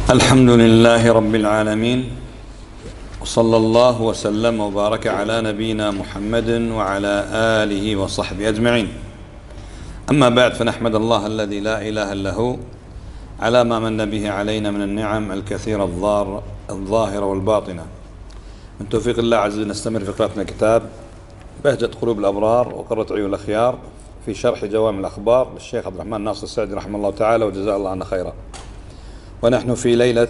الحمد لله رب العالمين، وصلى الله وسلم وبارك على نبينا محمد وعلى آله وصحبه أجمعين. أما بعد، فنحمد الله الذي لا إله إلا هو على ما من به علينا من النعم الكثيرة الظاهرة والباطنة. من توفيق الله عز وجل نستمر في قراءتنا كتاب بهجة قلوب الأبرار وقرة عيون الأخيار في شرح جوامع الأخبار للشيخ عبد الرحمن ناصر السعدي رحمه الله تعالى وجزاه الله عنا خيرا. ونحن في ليلة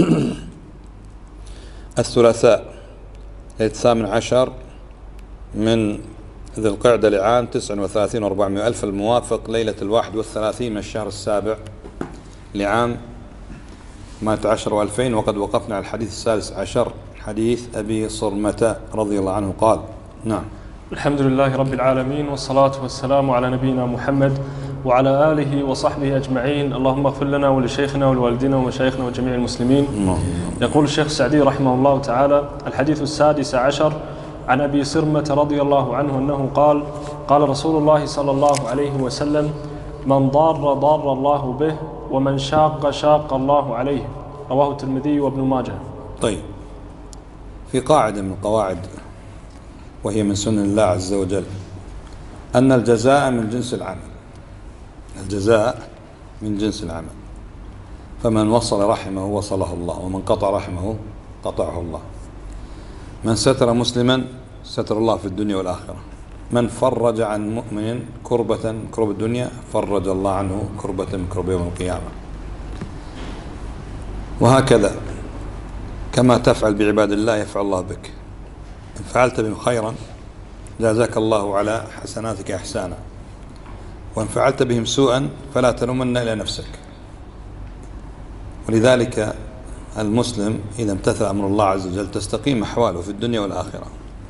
الثلاثاء، ليلة 18 من ذي القعدة لعام 39 و400 ألف، الموافق ليلة 31 من الشهر السابع لعام 18 و2000. وقد وقفنا على الحديث السادس عشر، حديث أبي صرمة رضي الله عنه قال: نعم. الحمد لله رب العالمين، والصلاة والسلام على نبينا محمد وعلى آله وصحبه أجمعين. اللهم اغفر لنا ولشيخنا ولوالدنا ومشايخنا وجميع المسلمين. يقول الشيخ السعدي رحمه الله تعالى: الحديث السادس عشر عن أبي صرمة رضي الله عنه أنه قال: قال رسول الله صلى الله عليه وسلم: من ضار الله به، ومن شاق الله عليه. رواه الترمذي وابن ماجه. طيب، في قاعدة من القواعد وهي من سنن الله عز وجل أن الجزاء من جنس العمل. الجزاء من جنس العمل، فمن وصل رحمه وصله الله، ومن قطع رحمه قطعه الله. من ستر مسلما ستر الله في الدنيا والآخرة. من فرج عن مؤمن كربة من كرب الدنيا فرج الله عنه كربة من كرب يوم القيامة. وهكذا كما تفعل بعباد الله يفعل الله بك. إن فعلت بهم خيرا جازاك الله على حسناتك إحسانا، وإن فعلت بهم سوءا فلا تلومن إلى نفسك. ولذلك المسلم إذا امتثل أمر الله عز وجل تستقيم أحواله في الدنيا والآخرة.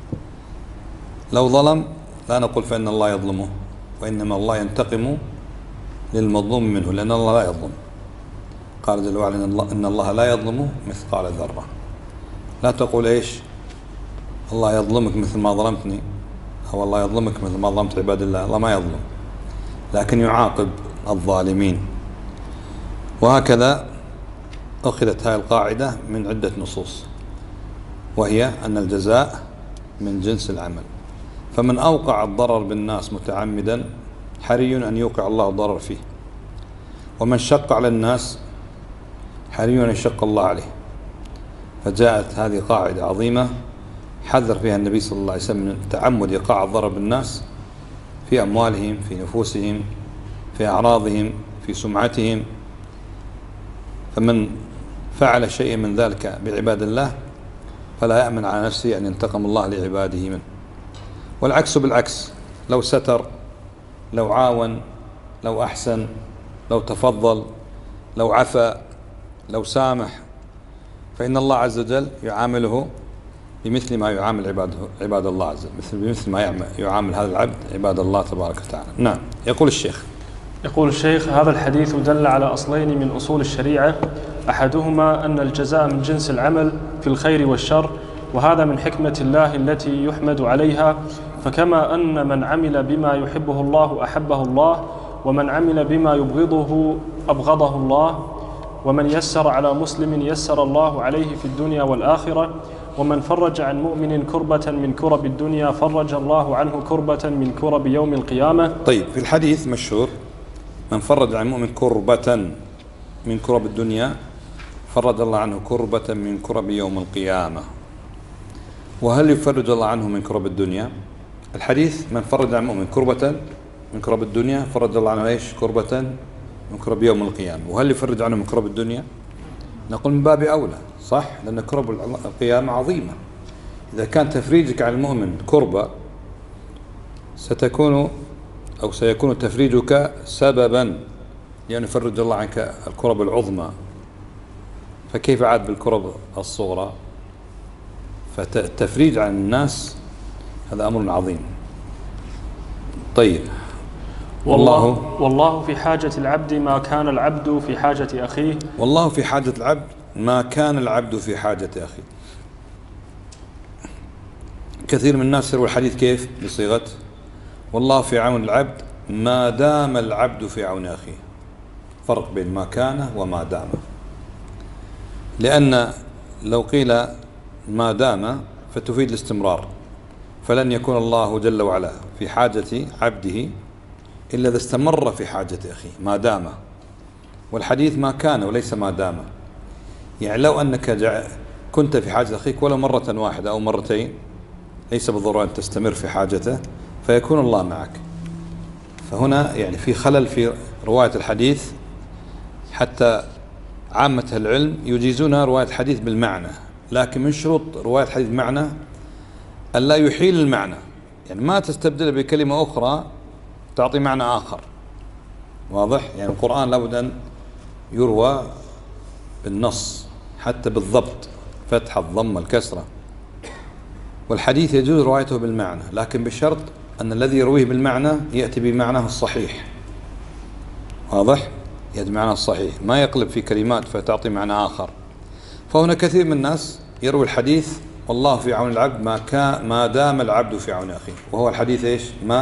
لو ظلم لا نقول فإن الله يظلمه، وإنما الله ينتقم للمظلوم منه، لأن الله لا يظلم. قال جل وعلا: إن الله لا يظلم مثقال ذرة. لا تقول إيش الله يظلمك مثل ما ظلمتني، أو الله يظلمك مثل ما ظلمت عباد الله. الله ما يظلم، لكن يعاقب الظالمين. وهكذا أخذت هذه القاعدة من عدة نصوص، وهي أن الجزاء من جنس العمل. فمن أوقع الضرر بالناس متعمدا حري أن يوقع الله الضرر فيه، ومن شق على الناس حري أن يشق الله عليه. فجاءت هذه قاعدة عظيمة حذر فيها النبي صلى الله عليه وسلم من تعمد إيقاع الضرر بالناس في أموالهم، في نفوسهم، في أعراضهم، في سمعتهم. فمن فعل شيئا من ذلك بعباد الله فلا يأمن على نفسه أن ينتقم الله لعباده منه. والعكس بالعكس، لو ستر، لو عاون، لو أحسن، لو تفضل، لو عفى، لو سامح، فإن الله عز وجل يعامله بمثل ما يعامل عباد الله عز وجل، بمثل ما يعامل هذا العبد عباد الله تبارك وتعالى. نعم. يقول الشيخ: هذا الحديث دل على أصلين من أصول الشريعة، أحدهما أن الجزاء من جنس العمل في الخير والشر، وهذا من حكمة الله التي يحمد عليها. فكما أن من عمل بما يحبه الله أحبه الله، ومن عمل بما يبغضه أبغضه الله، ومن يسر على مسلم يسر الله عليه في الدنيا والآخرة، ومن فرج عن مؤمن كربة من كرب الدنيا فرج الله عنه كربة من كرب يوم القيامة. طيب، في الحديث مشهور: من فرج عن مؤمن كربة من كرب الدنيا فرج الله عنه كربة من كرب يوم القيامة. وهل يفرج الله عنه من كرب الدنيا؟ الحديث: من فرج عن مؤمن كربة من كرب الدنيا فرج الله عنه ايش؟ كربة من كرب يوم القيامة. وهل يفرج عنه من كرب الدنيا؟ نقول من باب أولى، صح، لأن كرب القيامة عظيمة. إذا كان تفريجك عن المؤمن كربة سيكون تفريجك سببا لأن يفرج الله عنك الكرب العظمى، فكيف عاد بالكرب الصغرى؟ فالتفريج عن الناس هذا أمر عظيم. طيب، والله في حاجة العبد ما كان العبد في حاجة أخيه. والله في حاجة العبد ما كان العبد في حاجة أخيه. كثير من الناس يروي الحديث كيف؟ بصيغة والله في عون العبد ما دام العبد في عون أخيه. فرق بين ما كان وما دام. لأن لو قيل ما دام فتفيد الاستمرار، فلن يكون الله جل وعلا في حاجة عبده إلا إذا استمر في حاجة أخيه ما دام، والحديث ما كان وليس ما دام. يعني لو أنك كنت في حاجة أخيك ولو مرة واحدة أو مرتين، ليس بالضرورة أن تستمر في حاجته، فيكون الله معك. فهنا يعني في خلل في رواية الحديث، حتى عامة العلم يجيزون رواية الحديث بالمعنى، لكن من شروط رواية الحديث معنى أن لا يحيل المعنى، يعني ما تستبدل بكلمة أخرى تعطي معنى آخر. واضح؟ يعني القرآن لابد أن يروى بالنص حتى بالضبط، فتح الضم الكسرة. والحديث يجوز روايته بالمعنى، لكن بشرط أن الذي يرويه بالمعنى يأتي بمعناه الصحيح. واضح؟ يأتي بمعناه الصحيح، ما يقلب في كلمات فتعطي معنى آخر. فهنا كثير من الناس يروي الحديث والله في عون العبد ما دام العبد في عون أخيه، وهو الحديث إيش؟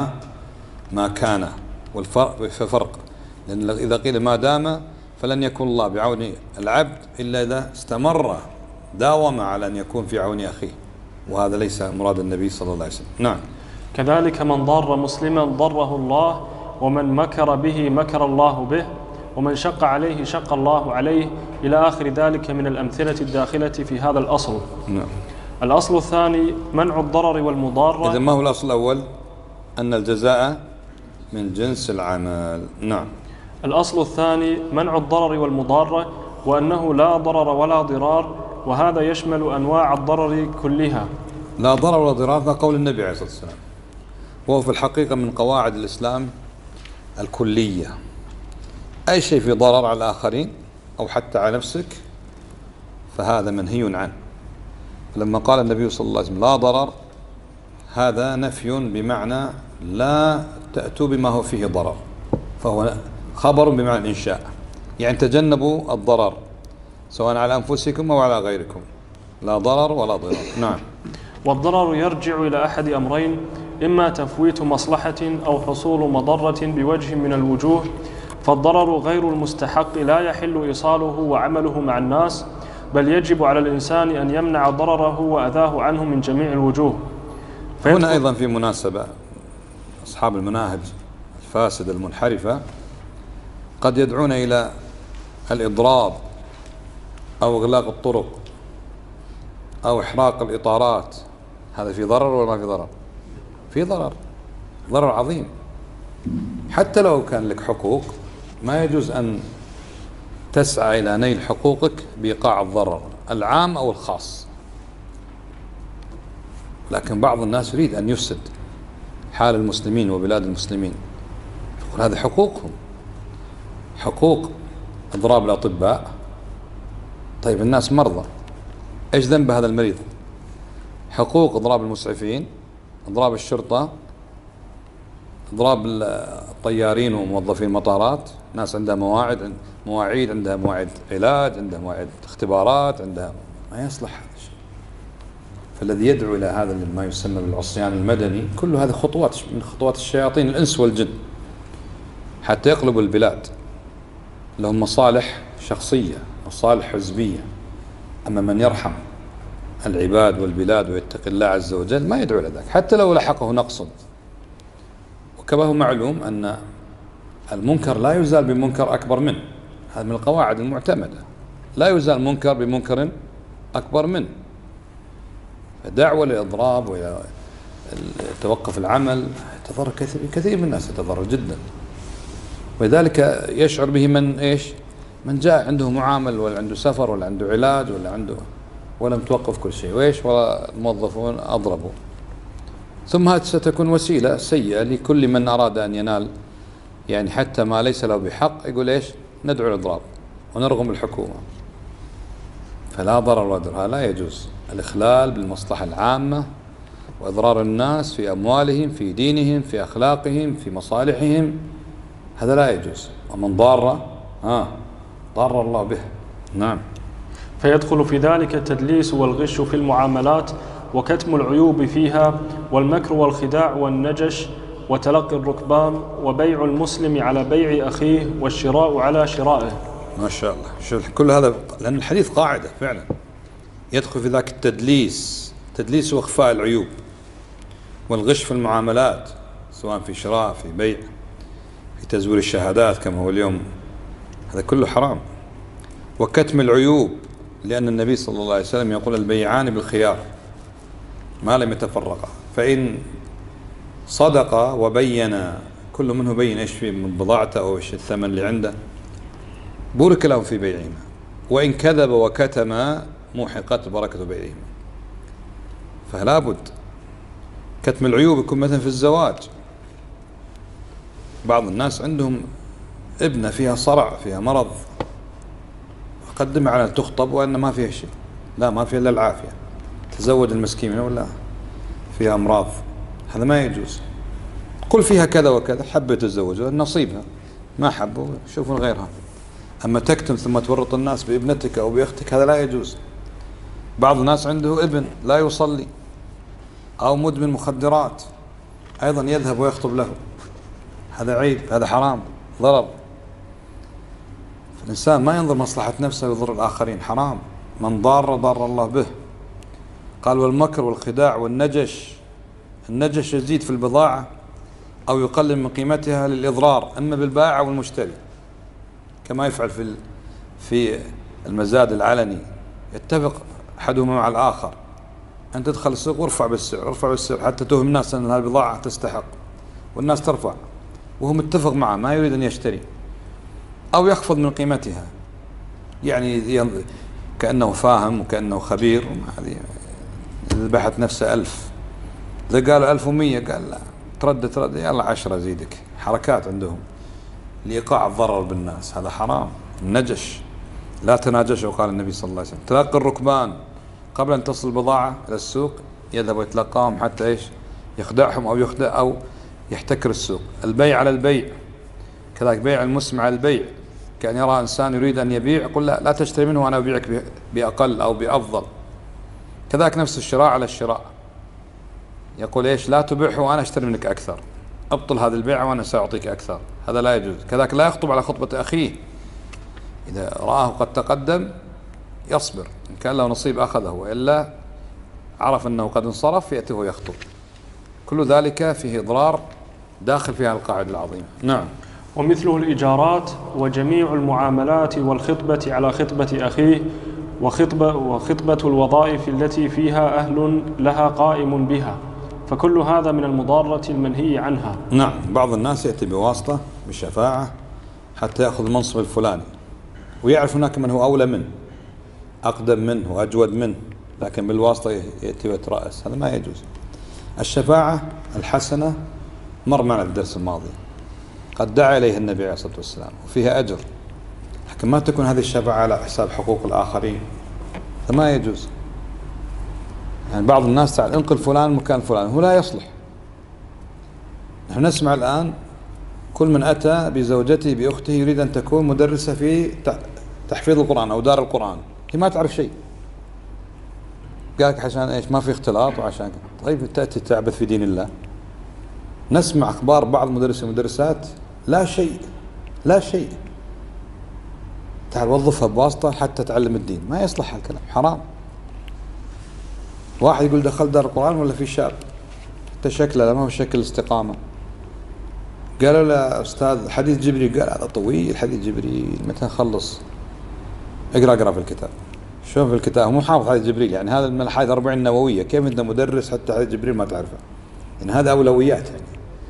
ما كان. والفرق فرق، لأن إذا قيل ما دام فلن يكون الله بعون العبد إلا إذا استمر داوم على أن يكون في عون أخيه، وهذا ليس مراد النبي صلى الله عليه وسلم. نعم. كذلك من ضر مسلما ضره الله، ومن مكر به مكر الله به، ومن شق عليه شق الله عليه، إلى آخر ذلك من الأمثلة الداخلة في هذا الأصل. نعم. الأصل الثاني منع الضرر والمضارة. إذن ما هو الأصل الأول؟ أن الجزاء من جنس العمل. نعم. الأصل الثاني منع الضرر والمضارة، وأنه لا ضرر ولا ضرار، وهذا يشمل أنواع الضرر كلها. لا ضرر ولا ضرار، هذا قول النبي عليه الصلاة والسلام، وهو في الحقيقة من قواعد الإسلام الكلية. أي شيء في ضرر على الآخرين أو حتى على نفسك فهذا منهي عنه. لما قال النبي صلى الله عليه وسلم لا ضرر، هذا نفي بمعنى لا تأتوا بما هو فيه ضرر، فهو خبر بمعنى الإنشاء، يعني تجنبوا الضرر سواء على أنفسكم أو على غيركم، لا ضرر ولا ضرار. نعم. والضرر يرجع إلى أحد أمرين: إما تفويت مصلحة أو حصول مضرة بوجه من الوجوه، فالضرر غير المستحق لا يحل إيصاله وعمله مع الناس، بل يجب على الإنسان أن يمنع ضرره وأذاه عنه من جميع الوجوه. هنا أيضا في مناسبة، أصحاب المناهج الفاسدة المنحرفة قد يدعون إلى الإضراب أو إغلاق الطرق أو إحراق الإطارات. هذا في ضرر ولا ما في ضرر؟ في ضرر، ضرر عظيم. حتى لو كان لك حقوق ما يجوز أن تسعى إلى نيل حقوقك بإيقاع الضرر العام أو الخاص. لكن بعض الناس يريد أن يفسد حال المسلمين وبلاد المسلمين، يقول هذه حقوقهم، حقوق إضراب الأطباء. طيب الناس مرضى، إيش ذنب هذا المريض؟ حقوق إضراب المسعفين، إضراب الشرطة، إضراب الطيارين وموظفين المطارات. ناس عندها مواعيد، عندها مواعيد علاج، عندها مواعيد اختبارات، عندها، ما يصلح هذا الشيء. فالذي يدعو إلى هذا ما يسمى بالعصيان المدني، كل هذه خطوات من خطوات الشياطين الإنس والجن حتى يقلبوا البلاد. لهم مصالح شخصية، مصالح حزبية. أما من يرحم العباد والبلاد ويتقي الله عز وجل ما يدعو إلى ذلك، حتى لو لحقه نقص. وكما هو معلوم أن المنكر لا يزال بمنكر أكبر منه، هذا من القواعد المعتمدة، لا يزال منكر بمنكر أكبر منه. فدعوة للإضراب وإلى توقف العمل يتضرر كثير من الناس، يتضرر جدا. ولذلك يشعر به من إيش؟ من جاء عنده معامل ولا عنده سفر ولا عنده علاج ولا عنده، ولم توقف كل شيء، وإيش؟ والموظفون أضربوا. ثم هذه ستكون وسيلة سيئة لكل من أراد أن ينال يعني حتى ما ليس له بحق، يقول إيش؟ ندعو الإضراب ونرغم الحكومة. فلا ضرر ولا ضرار، لا يجوز الإخلال بالمصلحة العامة وإضرار الناس في أموالهم، في دينهم، في أخلاقهم، في مصالحهم، هذا لا يجوز. ومن ضار ضار الله به. نعم. فيدخل في ذلك التدليس والغش في المعاملات، وكتم العيوب فيها، والمكر والخداع والنجش، وتلقي الركبان، وبيع المسلم على بيع أخيه، والشراء على شرائه. ما شاء الله. شوف كل هذا لأن الحديث قاعدة فعلا يدخل في ذاك التدليس. تدليس وإخفاء العيوب والغش في المعاملات، سواء في شراء، في بيع، في تزوير الشهادات كما هو اليوم، هذا كله حرام. وكتم العيوب، لأن النبي صلى الله عليه وسلم يقول البيعان بالخيار ما لم يتفرقا، فإن صدقا وبينا كل منه بين ايش فيه من بضاعته او ايش الثمن اللي عنده، بورك لهم في بيعهما، وإن كذب وكتم موحقت بركة بيعهما. فلا بد كتم العيوب. يكون مثلا في الزواج بعض الناس عندهم ابنة فيها صرع، فيها مرض، قدم على تخطب وأن ما فيها شيء، لا ما فيها إلا العافية، تزوج المسكين ولا فيها أمراض، هذا ما يجوز. قل فيها كذا وكذا، حبت تتزوجها نصيبها، ما حبوا شوفوا غيرها. أما تكتم ثم تورط الناس بابنتك أو بأختك هذا لا يجوز. بعض الناس عنده ابن لا يصلي أو مدمن مخدرات، أيضا يذهب ويخطب له، هذا عيب، هذا حرام، ضرر. فالإنسان ما ينظر مصلحة نفسه ويضر الآخرين، حرام. من ضار ضار الله به. قال والمكر والخداع والنجش. النجش يزيد في البضاعة أو يقلل من قيمتها للإضرار، أما بالبائع والمشتري، كما يفعل في المزاد العلني، يتفق أحدهما مع الآخر، أن تدخل السوق وارفع بالسعر، ارفع بالسعر حتى توهم الناس أن هذه البضاعة تستحق، والناس ترفع وهو متفق معه ما يريد أن يشتري، أو يخفض من قيمتها، يعني كأنه فاهم وكأنه خبير. هذه ذبحت نفسه 1000، إذا قالوا 1100 قال لا، ترد يلا 10 زيدك. حركات عندهم لإيقاع الضرر بالناس، هذا حرام. النجش لا تناجشوا، قال النبي صلى الله عليه وسلم. تلقي الركبان قبل أن تصل البضاعة إلى السوق، يذهب ويتلقاهم حتى إيش يخدعهم أو يخدع أو يحتكر السوق. البيع على البيع كذلك، بيع المسلم على البيع، كأن يرى إنسان يريد أن يبيع يقول لا تشتري منه وأنا أبيعك بأقل أو بأفضل. كذلك نفس الشراء على الشراء، يقول إيش لا تبيعه وأنا أشتري منك أكثر، أبطل هذه البيعة وأنا سأعطيك أكثر، هذا لا يجوز. كذلك لا يخطب على خطبة أخيه، إذا رآه قد تقدم يصبر، إن كان له نصيب أخذه، وإلا عرف أنه قد انصرف يأتيه ويخطب. كل ذلك فيه إضرار داخل فيها القاعدة العظيمة. نعم. ومثله الإيجارات وجميع المعاملات والخطبة على خطبة أخيه، وخطبة الوظائف التي فيها أهل لها قائم بها، فكل هذا من المضارة المنهي عنها. نعم. بعض الناس يأتي بواسطة بالشفاعة حتى يأخذ المنصب الفلاني، ويعرف هناك من هو أولى منه، أقدم منه وأجود منه، لكن بالواسطة يأتي ويترأس، هذا ما يجوز. الشفاعة الحسنة مر معنا في الدرس الماضي، قد دعا إليه النبي عليه الصلاة والسلام وفيها أجر، لكن ما تكون هذه الشفاعة على حساب حقوق الآخرين، هذا ما يجوز. يعني بعض الناس تعال انقل فلان مكان فلان، هو لا يصلح. نحن نسمع الآن كل من أتى بزوجته بأخته يريد أن تكون مدرسة في تحفيظ القرآن أو دار القرآن، هي ما تعرف شيء، قالك عشان إيش ما في اختلاط وعشان طيب تأتي تعبث في دين الله. نسمع أخبار بعض مدرسين ومدرسات لا شيء لا شيء، تعال وظفها بواسطة حتى تعلم الدين، ما يصلح هالكلام، حرام. واحد يقول دخل دار القرآن ولا في شاب حتى شكله ما هو شكل الاستقامة، قالوا له أستاذ حديث جبريل، قال هذا طويل حديث جبريل متى نخلص؟ اقرأ في الكتاب، شوف الكتاب مو حافظ حديث جبريل، يعني هذا من الحديث 40 نووية، كيف أنت مدرس حتى حديث جبريل ما تعرفه؟ يعني هذا أولويات يعني.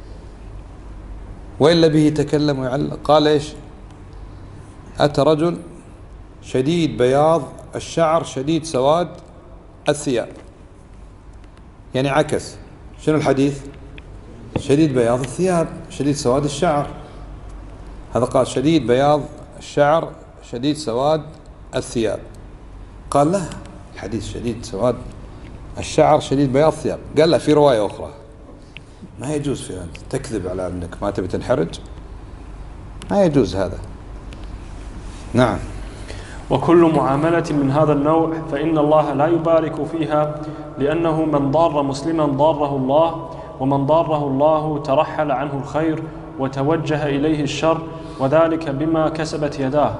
وإلا به يتكلم ويعلق. قال إيش؟ أتى رجل شديد بياض الشعر شديد سواد الثياب، يعني عكس. شنو الحديث؟ شديد بياض الثياب شديد سواد الشعر، هذا قال شديد بياض الشعر شديد سواد الثياب. قال لا، الحديث شديد سواد الشعر شديد بياض الثياب. قال لا، في رواية أخرى. ما يجوز في أن تكذب على أنك ما تبي تنحرج، ما يجوز هذا. نعم. وكل معاملة من هذا النوع فإن الله لا يبارك فيها، لأنه من ضار مسلما ضاره الله، ومن ضاره الله ترحل عنه الخير وتوجه إليه الشر، وذلك بما كسبت يداه.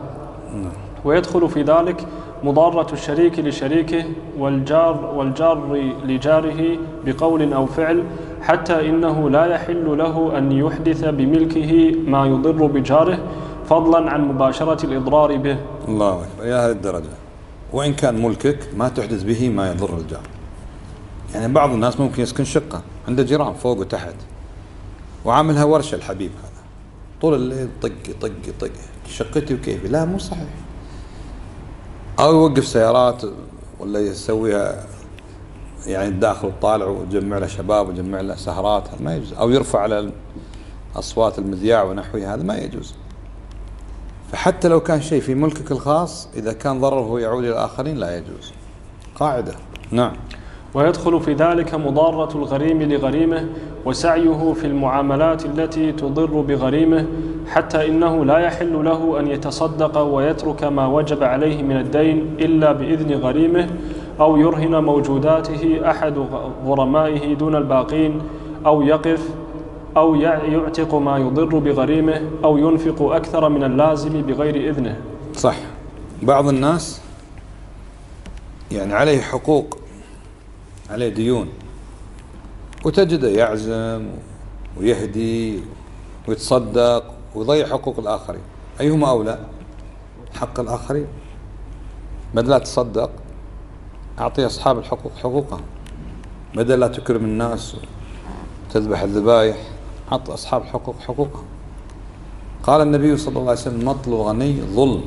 ويدخل في ذلك مضارة الشريك لشريكه والجار لجاره بقول أو فعل، حتى إنه لا يحل له أن يحدث بملكه ما يضر بجاره، فضلا عن مباشرة الإضرار به. الله أكبر، إلى هذه الدرجة. وإن كان ملكك ما تحدث به ما يضر الجار. يعني بعض الناس ممكن يسكن شقة عنده جيران فوق وتحت وعاملها ورشة، الحبيب هذا طول الليل طق طق طق شقتي وكيفي. لا، مو صحيح. أو يوقف سيارات ولا يسويها يعني الداخل والطالع ويجمع له شباب ويجمع له سهرات، هذا ما يجوز. أو يرفع على أصوات المذياع ونحوها، هذا ما يجوز. فحتى لو كان شيء في ملكك الخاص إذا كان ضرره يعود إلى الآخرين لا يجوز. قاعدة. نعم. ويدخل في ذلك مضارة الغريم لغريمه وسعيه في المعاملات التي تضر بغريمه، حتى إنه لا يحل له أن يتصدق ويترك ما وجب عليه من الدين إلا بإذن غريمه، أو يرهن موجوداته أحد غرمائه دون الباقين، أو يقف، أو يعتق ما يضر بغريمه، أو ينفق أكثر من اللازم بغير إذنه. صح. بعض الناس يعني عليه حقوق، عليه ديون، وتجده يعزم ويهدي ويتصدق ويضيع حقوق الآخرين. أيهما أولى؟ حق الآخرين. بدل لا تصدق أعطي أصحاب الحقوق حقوقهم، بدل لا تكرم الناس وتذبح الذبائح أعطي أصحاب الحقوق حقوقهم. قال النبي صلى الله عليه وسلم: مطل الغني ظلم.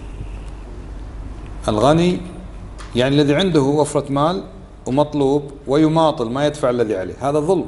الغني يعني الذي عنده وفرة مال ومطلوب ويماطل ما يدفع الذي عليه، هذا ظلم.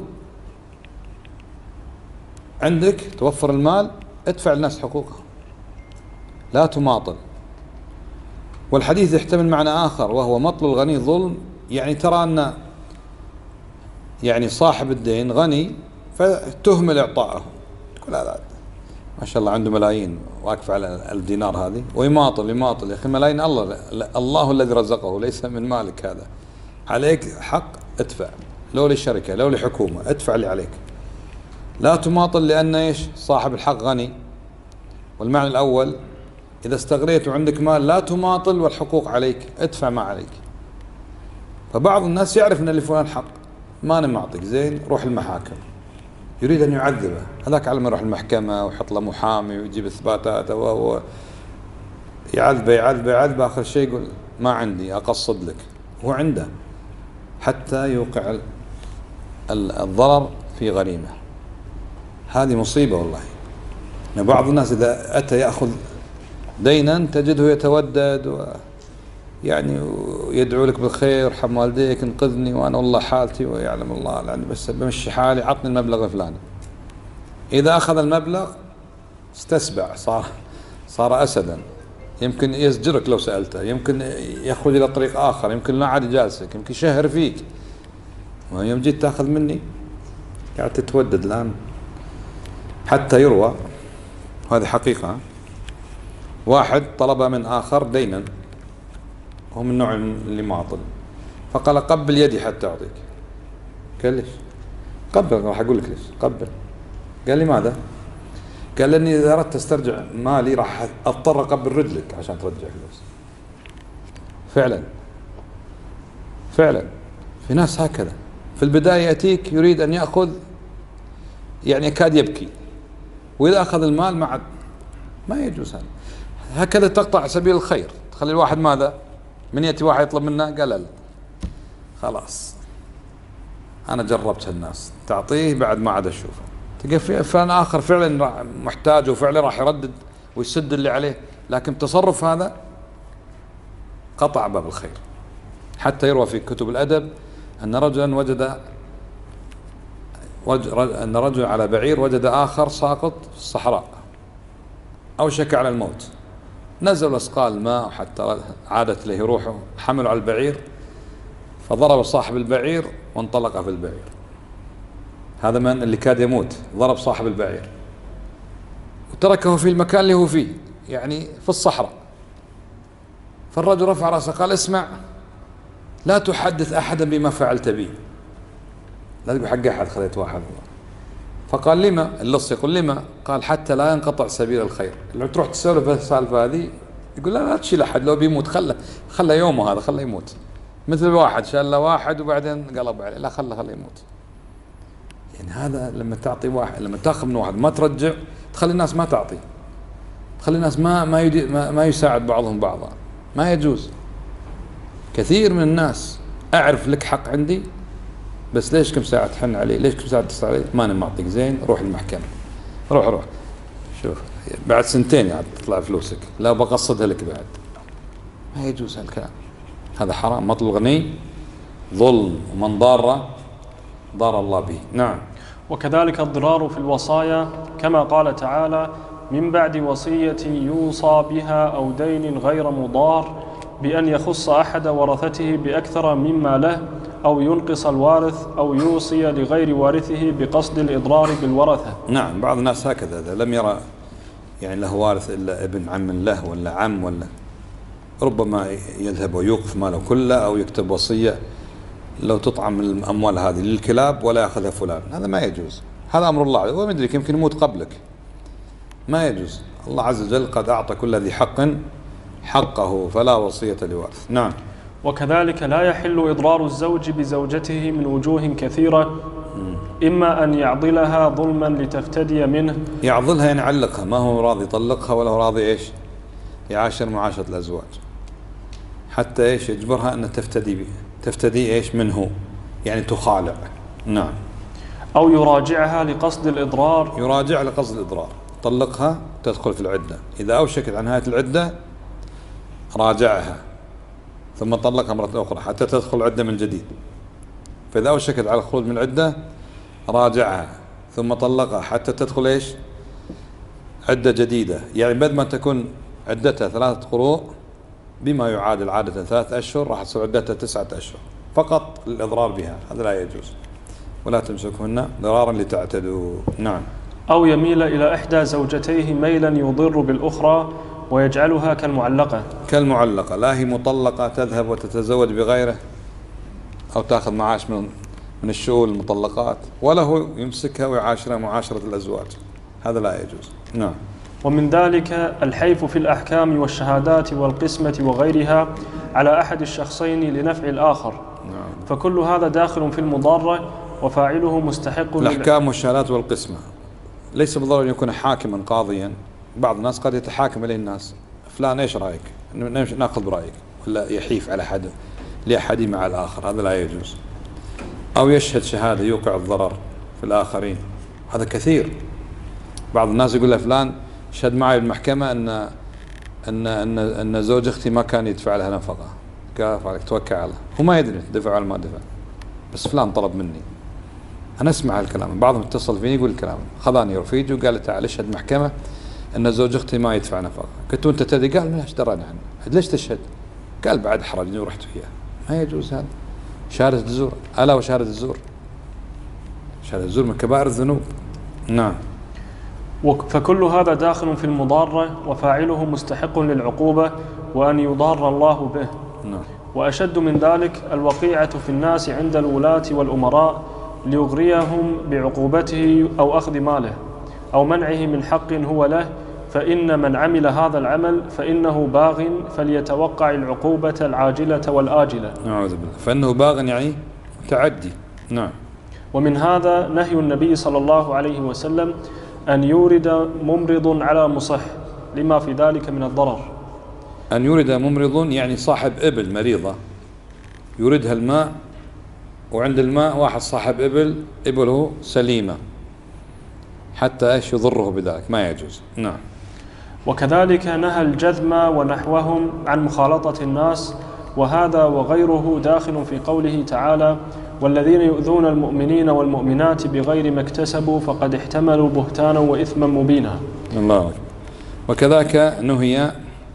عندك توفر المال ادفع الناس حقوقهم، لا تماطل. والحديث يحتمل معنى آخر وهو مطل الغني ظلم، يعني ترى أن يعني صاحب الدين غني فتهمل إعطاءه، تقول هذا ما شاء الله عنده ملايين واقف على الدينار هذه، ويماطل يماطل. يا أخي ملايين الله الذي رزقه، ليس من مالك هذا. عليك حق ادفع، لو لشركة لو لحكومة ادفع اللي عليك. لا تماطل، لأن ايش؟ صاحب الحق غني. والمعنى الأول إذا استغنيت وعندك مال لا تماطل والحقوق عليك، ادفع ما عليك. فبعض الناس يعرف أن اللي فلان حق، ما أنا معطيك، زين روح المحاكم، يريد أن يعذبه. هذاك على ما يروح المحكمة ويحط له محامي ويجيب إثباتات وهو يعذبه آخر شيء يقول ما عندي، أقصد لك. هو عنده حتى يوقع الضرر في غريمه. هذه مصيبة والله. يعني بعض الناس إذا أتى يأخذ دينا تجده يتودد يعني يدعو لك بالخير، ارحم والديك، انقذني وأنا والله حالتي ويعلم الله يعني بس بمشي حالي، عطني المبلغ الفلاني. إذا أخذ المبلغ استسبع، صار أسدا، يمكن يزجرك لو سألته، يمكن يخرج إلى طريق آخر، يمكن لا عاد يجالسك، يمكن يشهر فيك. ويوم جيت تأخذ مني قاعد تتودد الآن. حتى يروى، هذه حقيقة، واحد طلب من آخر دينا وهو من نوع اللي معطل، فقال قبل يدي حتى أعطيك. قال ليش؟ قبل، راح أقول لك ليش قبل. قال لي ماذا؟ قال لأني إذا أردت أسترجع مالي راح أضطر أقبل رجلك عشان ترجع فلوس. فعلا في ناس هكذا، في البداية يأتيك يريد أن يأخذ يعني يكاد يبكي، وإذا أخذ المال ما يجوز. هكذا تقطع سبيل الخير، تخلي الواحد ماذا؟ من يأتي واحد يطلب منه قال لا خلاص أنا جربت الناس، تعطيه بعد ما عاد أشوفه. تلقى فلان آخر فعلا محتاج وفعلا راح يردد ويسد اللي عليه، لكن تصرف هذا قطع باب الخير. حتى يروى في كتب الأدب أن رجلا أن رجل على بعير وجد آخر ساقط في الصحراء أوشك على الموت، نزل أسقال الماء حتى عادت له روحه، حملوا على البعير فضرب صاحب البعير وانطلق في البعير. هذا من اللي كاد يموت ضرب صاحب البعير وتركه في المكان اللي هو فيه، يعني في الصحراء. فالرجل رفع رأسه قال اسمع، لا تحدث أحدا بما فعلت بي، لا تقول حق أحد خذيت واحد. فقال لما؟ اللص يقول لما؟ قال حتى لا ينقطع سبيل الخير. لو تروح تسولف السالفة هذه يقول لا تشيل أحد، لو بيموت خله يومه هذا، خله يموت. مثل واحد شال له واحد وبعدين قلب عليه، لا خله يموت. يعني هذا لما تعطي واحد، لما تاخذ من واحد ما ترجع، تخلي الناس ما تعطي، تخلي الناس ما يساعد بعضهم بعضا، ما يجوز. كثير من الناس أعرف لك حق عندي، بس ليش كم ساعة تحن عليه، ليش كم ساعة تتصل عليه، ما أنا معطيك، زين روح المحكمة، روح شوف بعد سنتين يعني تطلع فلوسك، لا بقصدها لك بعد. ما يجوز هالكلام، هذا حرام. مطل الغني ظلم، ومن ضار الله به. نعم. وكذلك الضرار في الوصايا، كما قال تعالى: من بعد وصية يوصى بها أو دين غير مضار، بأن يخص أحد ورثته بأكثر مما له، أو ينقص الوارث، أو يوصي لغير وارثه بقصد الإضرار بالورثة. نعم، بعض الناس هكذا، إذا لم يرى يعني له وارث إلا ابن عم له ولا عم، ولا ربما يذهب ويوقف ماله كله، أو يكتب وصية لو تطعم الأموال هذه للكلاب ولا يأخذها فلان. هذا ما يجوز، هذا أمر الله، وما يدريك يمكن يموت قبلك. ما يجوز. الله عز وجل قد أعطى كل ذي حق حقه، فلا وصية لوارث. نعم. وكذلك لا يحل إضرار الزوج بزوجته من وجوه كثيرة، إما أن يعضلها ظلما لتفتدي منه. يعضلها يعني يعلقها، ما هو راضي يطلقها ولا هو راضي إيش يعاشر معاشرة الأزواج، حتى إيش يجبرها أن تفتدي إيش منه، يعني تخالع. نعم. أو يراجعها لقصد الإضرار. يراجع لقصد الإضرار، طلقها تدخل في العدة، إذا أوشكت عن نهاية العدة راجعها ثم طلقها مرة أخرى حتى تدخل العدة من جديد. فإذا أوشكت على الخروج من العدة راجعها ثم طلقها حتى تدخل إيش عدة جديدة. يعني بدل ما تكون عدتها 3 قروء بما يعادل عادة 3 أشهر، راح تصير عدتها 9 أشهر فقط للإضرار بها. هذا لا يجوز. ولا تمسكهن ضرارا لتعتدوا. نعم. أو يميل إلى إحدى زوجتيه ميلا يضر بالأخرى ويجعلها كالمعلقة، لا هي مطلقة تذهب وتتزوج بغيره أو تأخذ معاش من الشؤون المطلقات، ولا هو يمسكها ويعاشرها معاشرة الأزواج. هذا لا يجوز. نعم. ومن ذلك الحيف في الأحكام والشهادات والقسمة وغيرها على أحد الشخصين لنفع الآخر. نعم. فكل هذا داخل في المضارة، وفاعله مستحق. الأحكام والشهادات والقسمة ليس بالضرورة أن يكون حاكما قاضيا. بعض الناس قد يتحاكم إليه الناس، فلان إيش رأيك، نأخذ برأيك، ولا يحيف على حد لأحد مع الآخر. هذا لا يجوز. أو يشهد شهادة يوقع الضرر في الآخرين. هذا كثير. بعض الناس يقول له فلان شهد معي بالمحكمة أن زوج أختي ما كان يدفع لها نفقة. قال عليك توكل على الله، هو ما يدري دفع ولا ما دفع، بس فلان طلب مني. أنا أسمع هالكلام، بعضهم اتصل فيني يقول الكلام، خذاني رفيجي وقال لي تعال اشهد محكمة أن زوج أختي ما يدفع نفقة. قلت أنت تدري؟ قال ليش دراني عنه، ليش تشهد؟ قال بعد حرجني ورحت وياه. ما يجوز هذا. شهادة الزور، ألا وشهادة الزور، شهادة الزور من كبائر الذنوب. نعم. فكل هذا داخل في المضارة، وفاعله مستحق للعقوبة وأن يضار الله به. نعم. وأشد من ذلك الوقيعة في الناس عند الولاة والأمراء ليغريهم بعقوبته أو أخذ ماله أو منعه من حق هو له، فإن من عمل هذا العمل فإنه باغ، فليتوقع العقوبة العاجلة والآجلة. نعوذ بالله. فإنه باغ يعني متعدي. نعم. ومن هذا نهي النبي صلى الله عليه وسلم أن يورد ممرض على مصح، لما في ذلك من الضرر. أن يورد ممرض يعني صاحب إبل مريضة يوردها الماء، وعند الماء واحد صاحب إبله سليمة، حتى إيش يضره بذلك، ما يجوز. نعم. وكذلك نهى الجذم ونحوهم عن مخالطة الناس، وهذا وغيره داخل في قوله تعالى: والذين يؤذون المؤمنين والمؤمنات بغير ما اكتسبوا فقد احتملوا بهتانا وإثما مبينا. الله أكبر. وكذاك نهي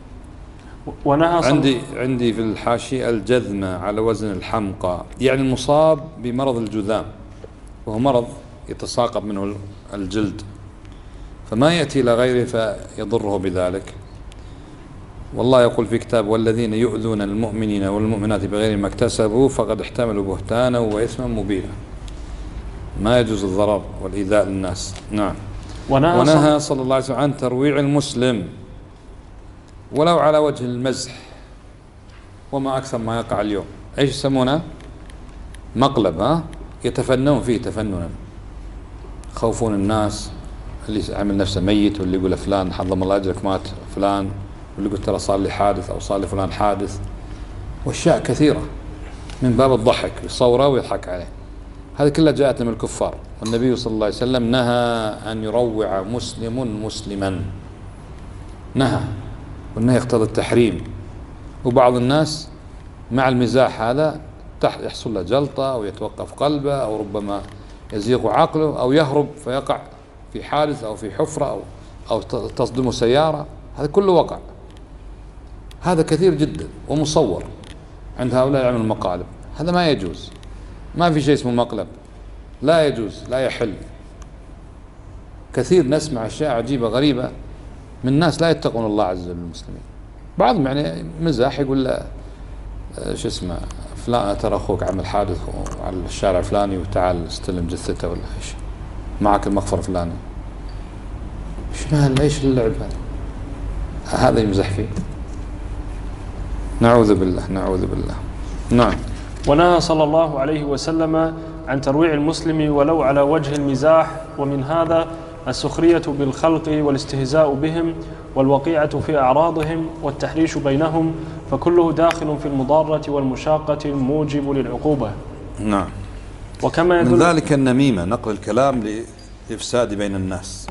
عندي في الحاشية الجذم على وزن الحمقى، يعني المصاب بمرض الجذام، وهو مرض يتساقط منه الجلد، فما يأتي إلى غيره فيضره بذلك. والله يقول في كتاب: والذين يؤذون المؤمنين والمؤمنات بغير ما اكتسبوا فقد احتملوا بهتانا وإثما مبينا. ما يجوز الضرر والإيذاء للناس. نعم. ونهى صلى الله عليه وسلم عن ترويع المسلم، ولو على وجه المزح، وما أكثر ما يقع اليوم. إيش يسمونه؟ مقلب، ها؟ يتفنون فيه تفننا، خوفون الناس، اللي عمل نفسه ميت، واللي يقول فلان حظم الله أجرك مات فلان، واللي يقول ترى صار لي حادث أو صار لي فلان حادث، وأشياء كثيرة من باب الضحك، يصوره ويضحك عليه. هذه كلها جاءت من الكفار، والنبي صلى الله عليه وسلم نهى أن يروع مسلم مسلما، نهى، والنهي يقتضي التحريم. وبعض الناس مع المزاح هذا يحصل له جلطة أو يتوقف قلبه أو ربما يزيغ عقله أو يهرب فيقع في حادث أو في حفرة أو تصدمه سيارة. هذا كله وقع، هذا كثير جدا ومصور عند هؤلاء يعملوا المقالب. هذا ما يجوز، ما في شيء اسمه مقلب، لا يجوز، لا يحل. كثير نسمع أشياء عجيبة غريبة من ناس لا يتقون الله عز وجل المسلمين. بعضهم يعني مزاح يقول له شو اسمه فلان ترى أخوك عمل حادث على الشارع الفلاني وتعال استلم جثته ولا ايش، معك المغفر الفلاني. ايش اللعب هذا يمزح فيه؟ نعوذ بالله، نعوذ بالله. نعم. ونهى صلى الله عليه وسلم عن ترويع المسلم ولو على وجه المزاح، ومن هذا السخرية بالخلق والاستهزاء بهم والوقيعة في أعراضهم والتحريش بينهم، فكله داخل في المضارة والمشاقة الموجب للعقوبة. نعم. وكما من ذلك النميمة، نقل الكلام لإفساد بين الناس.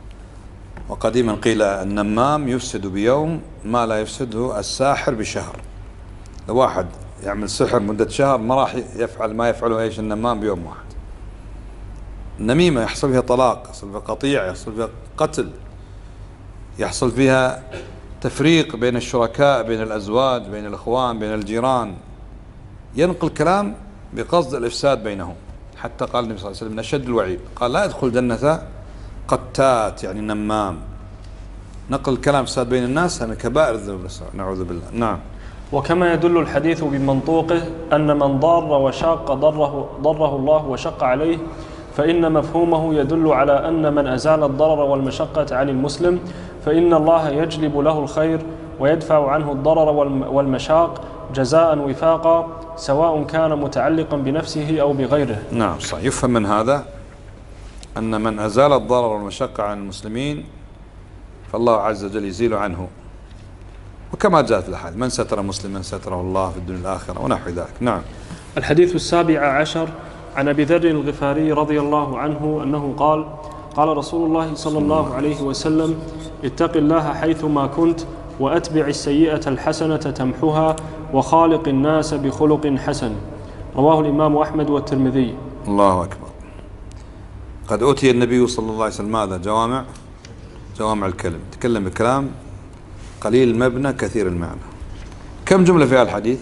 وقديما قيل النمام يفسد بيوم ما لا يفسده الساحر بشهر. لو واحد يعمل سحر مدة شهر ما راح يفعل ما يفعله ايش النمام بيوم واحد. النميمة يحصل فيها طلاق، يحصل فيها قطيع، يحصل فيها قتل، يحصل فيها تفريق بين الشركاء، بين الأزواج، بين الإخوان، بين الجيران. ينقل كلام بقصد الإفساد بينهم. حتى قال النبي صلى الله عليه وسلم من أشد الوعيد، قال لا يدخل جنة قتات، يعني نمام. نقل الكلام إفساد بين الناس من كبائر الذنوب، نعوذ بالله. نعم. وكما يدل الحديث بمنطوقه أن من ضار وشاق ضره الله وشق عليه، فإن مفهومه يدل على أن من أزال الضرر والمشقة عن المسلم فإن الله يجلب له الخير ويدفع عنه الضرر والمشاق جزاء وفاقا، سواء كان متعلقا بنفسه أو بغيره. نعم صحيح. يفهم من هذا أن من أزال الضرر والمشقة عن المسلمين فالله عز وجل يزيل عنه، وكما جاءت في الحديث من ستر مسلما ستره الله في الدنيا والآخرة ونحو ذلك. نعم. الحديث 17 عن أبي ذر الغفاري رضي الله عنه أنه قال: قال رسول الله صلى الله عليه وسلم: اتق الله حيثما كنت وأتبع السيئة الحسنة تمحها وخالق الناس بخلق حسن. رواه الإمام أحمد والترمذي. الله أكبر. قد أوتي النبي صلى الله عليه وسلم ماذا؟ جوامع الكلم، تكلم بكلام قليل المبنى كثير المعنى. كم جملة في الحديث؟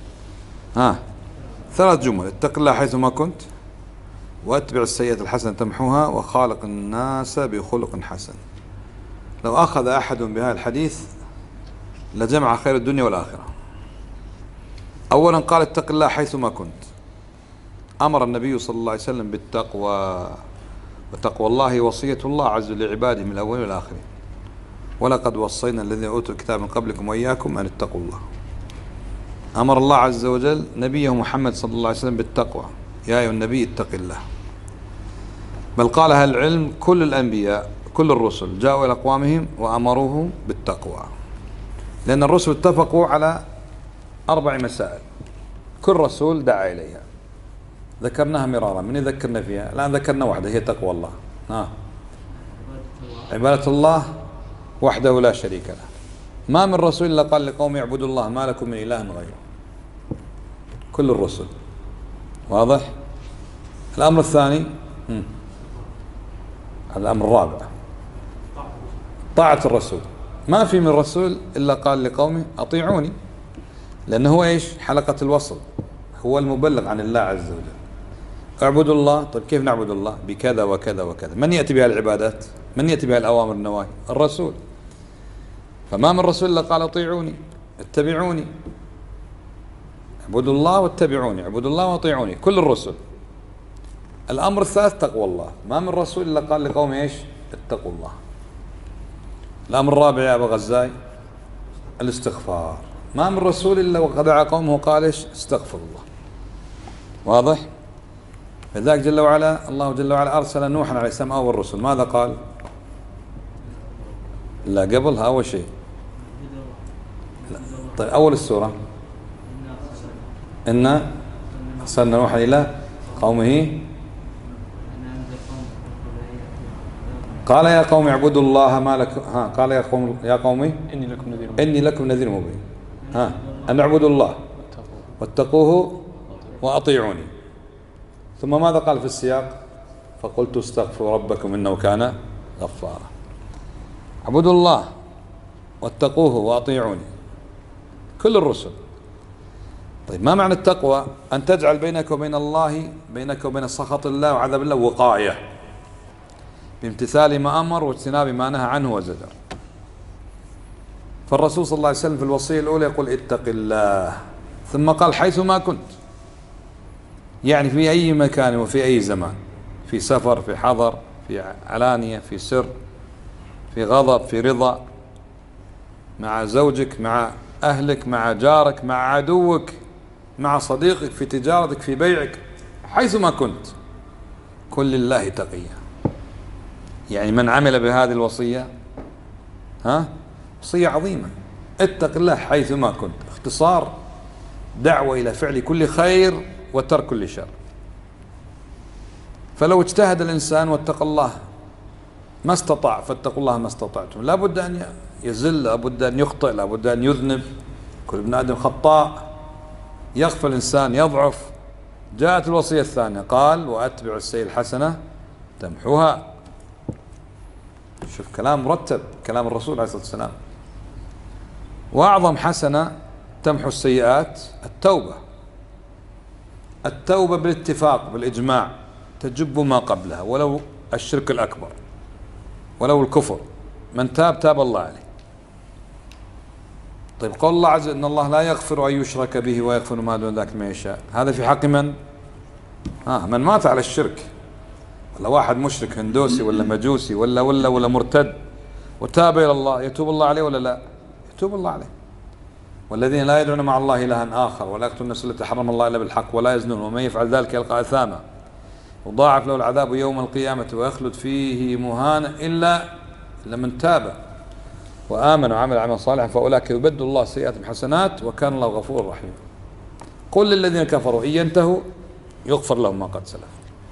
3 جمل: اتق الله حيثما كنت، واتبع السيئة الحسنة تمحوها، وخالق الناس بخلق حسن. لو أخذ أحد بهذا الحديث لجمع خير الدنيا والآخرة. أولا قال اتق الله حيثما كنت، أمر النبي صلى الله عليه وسلم بالتقوى، وتقوى الله وصية الله عز وجل لعباده من الأولين والآخرين. ولقد وصينا الذين أوتوا الكتاب من قبلكم وإياكم أن اتقوا الله. أمر الله عز وجل نبيه محمد صلى الله عليه وسلم بالتقوى: يا أيها النبي اتق الله. بل قال أهل العلم كل الأنبياء كل الرسل جاءوا إلى أقوامهم وأمروهم بالتقوى، لأن الرسل اتفقوا على 4 مسائل كل رسول دعا إليها، ذكرناها مرارا. من يذكرنا فيها؟ الآن ذكرنا واحدة هي تقوى الله. عبادة الله وحده لا شريك له. ما من رسول إلا قال لقوم اعبدوا الله ما لكم من إله غيره. كل الرسل. واضح؟ الأمر الثاني، الأمر الرابع، طاعة الرسول. ما في من رسول إلا قال لقومه أطيعوني، لأنه هو إيش؟ حلقة الوصل، هو المبلغ عن الله عز وجل. اعبدوا الله. طيب كيف نعبد الله؟ بكذا وكذا وكذا. من يأتي بها العبادات؟ من يأتي بها الأوامر والنواهي؟ الرسول. فما من رسول إلا قال أطيعوني، اتبعوني. اعبدوا الله واتبعوني، اعبدوا الله واطيعوني، كل الرسل. الأمر الثالث تقوى الله. ما من رسول إلا قال لقوم إيش؟ اتقوا الله. الأمر الرابع يا أبا غزاي، الاستغفار. ما من رسول إلا وقد دعا قومه قال إيش؟ استغفر الله. واضح؟ فذلك جل وعلا الله جل وعلا أرسل نوحا عليه السلام أول الرسل، ماذا قال؟ لا قبلها أول شيء. طيب أول السورة إن أرسلنا نوحا إلى قومه قال يا قوم اعبدوا الله ما لكم قال يا قوم إني لكم نذير مبين. أن اعبدوا الله واتقوه وأطيعوني. ثم ماذا قال في السياق؟ فقلت استغفروا ربكم إنه كان غفارا. اعبدوا الله واتقوه وأطيعوني، كل الرسل. طيب ما معنى التقوى؟ أن تجعل بينك وبين الله، بينك وبين سخط الله وعذاب الله وقاية بامتثال ما أمر واجتناب ما نهى عنه وزجر. فالرسول صلى الله عليه وسلم في الوصية الأولى يقول اتق الله، ثم قال حيث ما كنت، يعني في أي مكان وفي أي زمان، في سفر، في حضر، في علانية، في سر، في غضب، في رضا، مع زوجك، مع أهلك، مع جارك، مع عدوك، مع صديقك، في تجارتك، في بيعك، حيث ما كنت كن لله تقيا. يعني من عمل بهذه الوصية وصية عظيمة، اتق الله حيث ما كنت، اختصار دعوة إلى فعل كل خير وترك كل شر. فلو اجتهد الإنسان واتقى الله ما استطاع، فاتقوا الله ما استطعتم، لا بد أن يزل، لا بد أن يخطئ، لا بد أن يذنب، كل ابن آدم خطاء، يغفل الإنسان، يضعف. جاءت الوصية الثانية قال وأتبع السيئة الحسنة تمحوها. شوف كلام مرتب، كلام الرسول عليه الصلاة والسلام. وأعظم حسنة تمحو السيئات التوبة. التوبة بالاتفاق بالإجماع تجب ما قبلها، ولو الشرك الأكبر ولو الكفر، من تاب تاب الله عليه. طيب قول الله عز وجل إن الله لا يغفر أن يشرك به ويغفر ما دون ذلك ما يشاء، هذا في حق من؟ من مات على الشرك، ولا واحد مشرك هندوسي ولا مجوسي ولا مرتد وتاب إلى الله، يتوب الله عليه ولا لا؟ يتوب الله عليه. والذين لا يدعون مع الله إلها آخر ولا يقتلون النفس التي حرم الله إلا بالحق ولا يزنون ومن يفعل ذلك يلقى أثاما يضاعف له العذاب يوم القيامة ويخلد فيه مهانا إلا من تاب وآمن وعمل عملا صالحا فأولئك يبدل الله سيئاتهم حسنات وكان الله غفورا رحيما. قل للذين كفروا إن ينتهوا يغفر لهم ما قد سلف.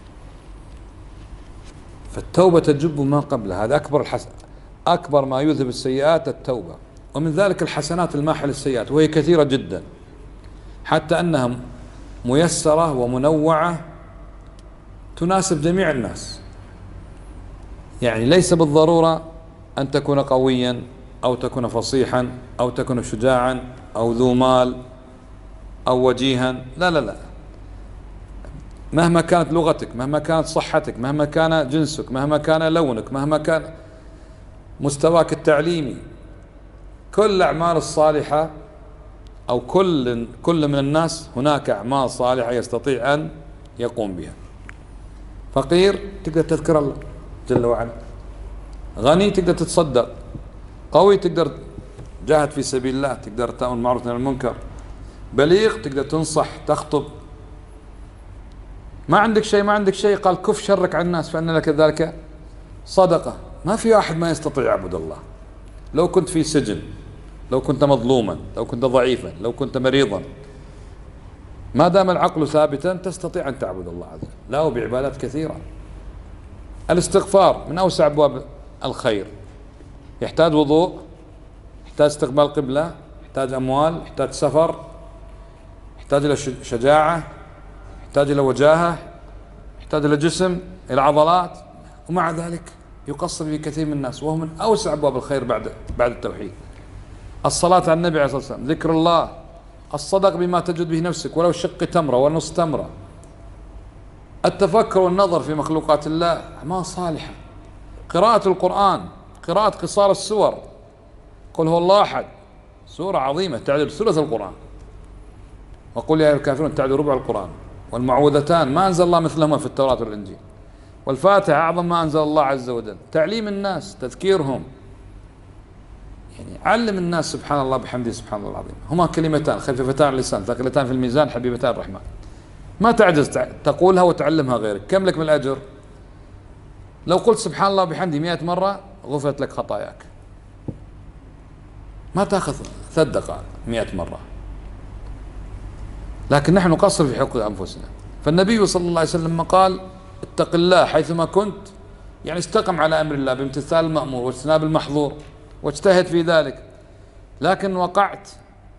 فالتوبة تجب ما قبلها، هذا أكبر ما يذهب السيئات التوبة. ومن ذلك الحسنات الماحل السيئات، وهي كثيرة جدا حتى أنها ميسرة ومنوعة تناسب جميع الناس. يعني ليس بالضرورة أن تكون قويا أو تكون فصيحا أو تكون شجاعا أو ذو مال أو وجيها، لا لا لا، مهما كانت لغتك، مهما كانت صحتك، مهما كان جنسك، مهما كان لونك، مهما كان مستواك التعليمي، كل الأعمال الصالحة أو كل من الناس هناك أعمال صالحة يستطيع أن يقوم بها. فقير تقدر تذكر الله جل وعلا، غني تقدر تتصدق، قوي تقدر جاهد في سبيل الله، تقدر تأمر بالمعروف وتنهى عن المنكر، بليغ تقدر تنصح تخطب. ما عندك شيء قال كف شرك عن الناس فإن لك ذلك صدقة. ما في أحد ما يستطيع يعبد الله. لو كنت في سجن، لو كنت مظلوما، لو كنت ضعيفا، لو كنت مريضا، ما دام العقل ثابتا تستطيع أن تعبد الله عز وجل، له بعبادات كثيرة. الاستغفار من أوسع أبواب الخير، يحتاج وضوء، يحتاج استقبال قبلة، يحتاج أموال، يحتاج سفر، يحتاج إلى شجاعة، يحتاج إلى وجاهة، يحتاج إلى جسم، إلى عضلات، ومع ذلك يقصر في كثير من الناس، وهو من أوسع أبواب الخير بعد التوحيد. الصلاة على النبي عليه الصلاة والسلام، ذكر الله، الصدق بما تجد به نفسك ولو شق تمرة ونص تمرة، التفكر والنظر في مخلوقات الله، أعمال صالحة، قراءة القرآن، قراءة قصار السور، قل هو الله أحد، سورة عظيمة تعدل ثلث القرآن، وقل يا أيها الكافرون تعدل ربع القرآن، والمعوذتان ما أنزل الله مثلهما في التوراة والإنجيل، والفاتحة أعظم ما أنزل الله عز وجل، تعليم الناس، تذكيرهم. يعني علم الناس سبحان الله بحمده سبحان الله العظيم، هما كلمتان خفيفتان اللسان ثقيلتان في الميزان حبيبتان الرحمن، ما تعجز تقولها وتعلمها غيرك. كم لك من الأجر؟ لو قلت سبحان الله بحمده 100 مرة غفرت لك خطاياك، ما تأخذ 3 دقائق 100 مرة. لكن نحن نقصر في حقوق أنفسنا. فالنبي صلى الله عليه وسلم قال اتق الله حيثما كنت، يعني استقم على أمر الله بامتثال المأمور واجتناب المحظور واجتهد في ذلك. لكن وقعت،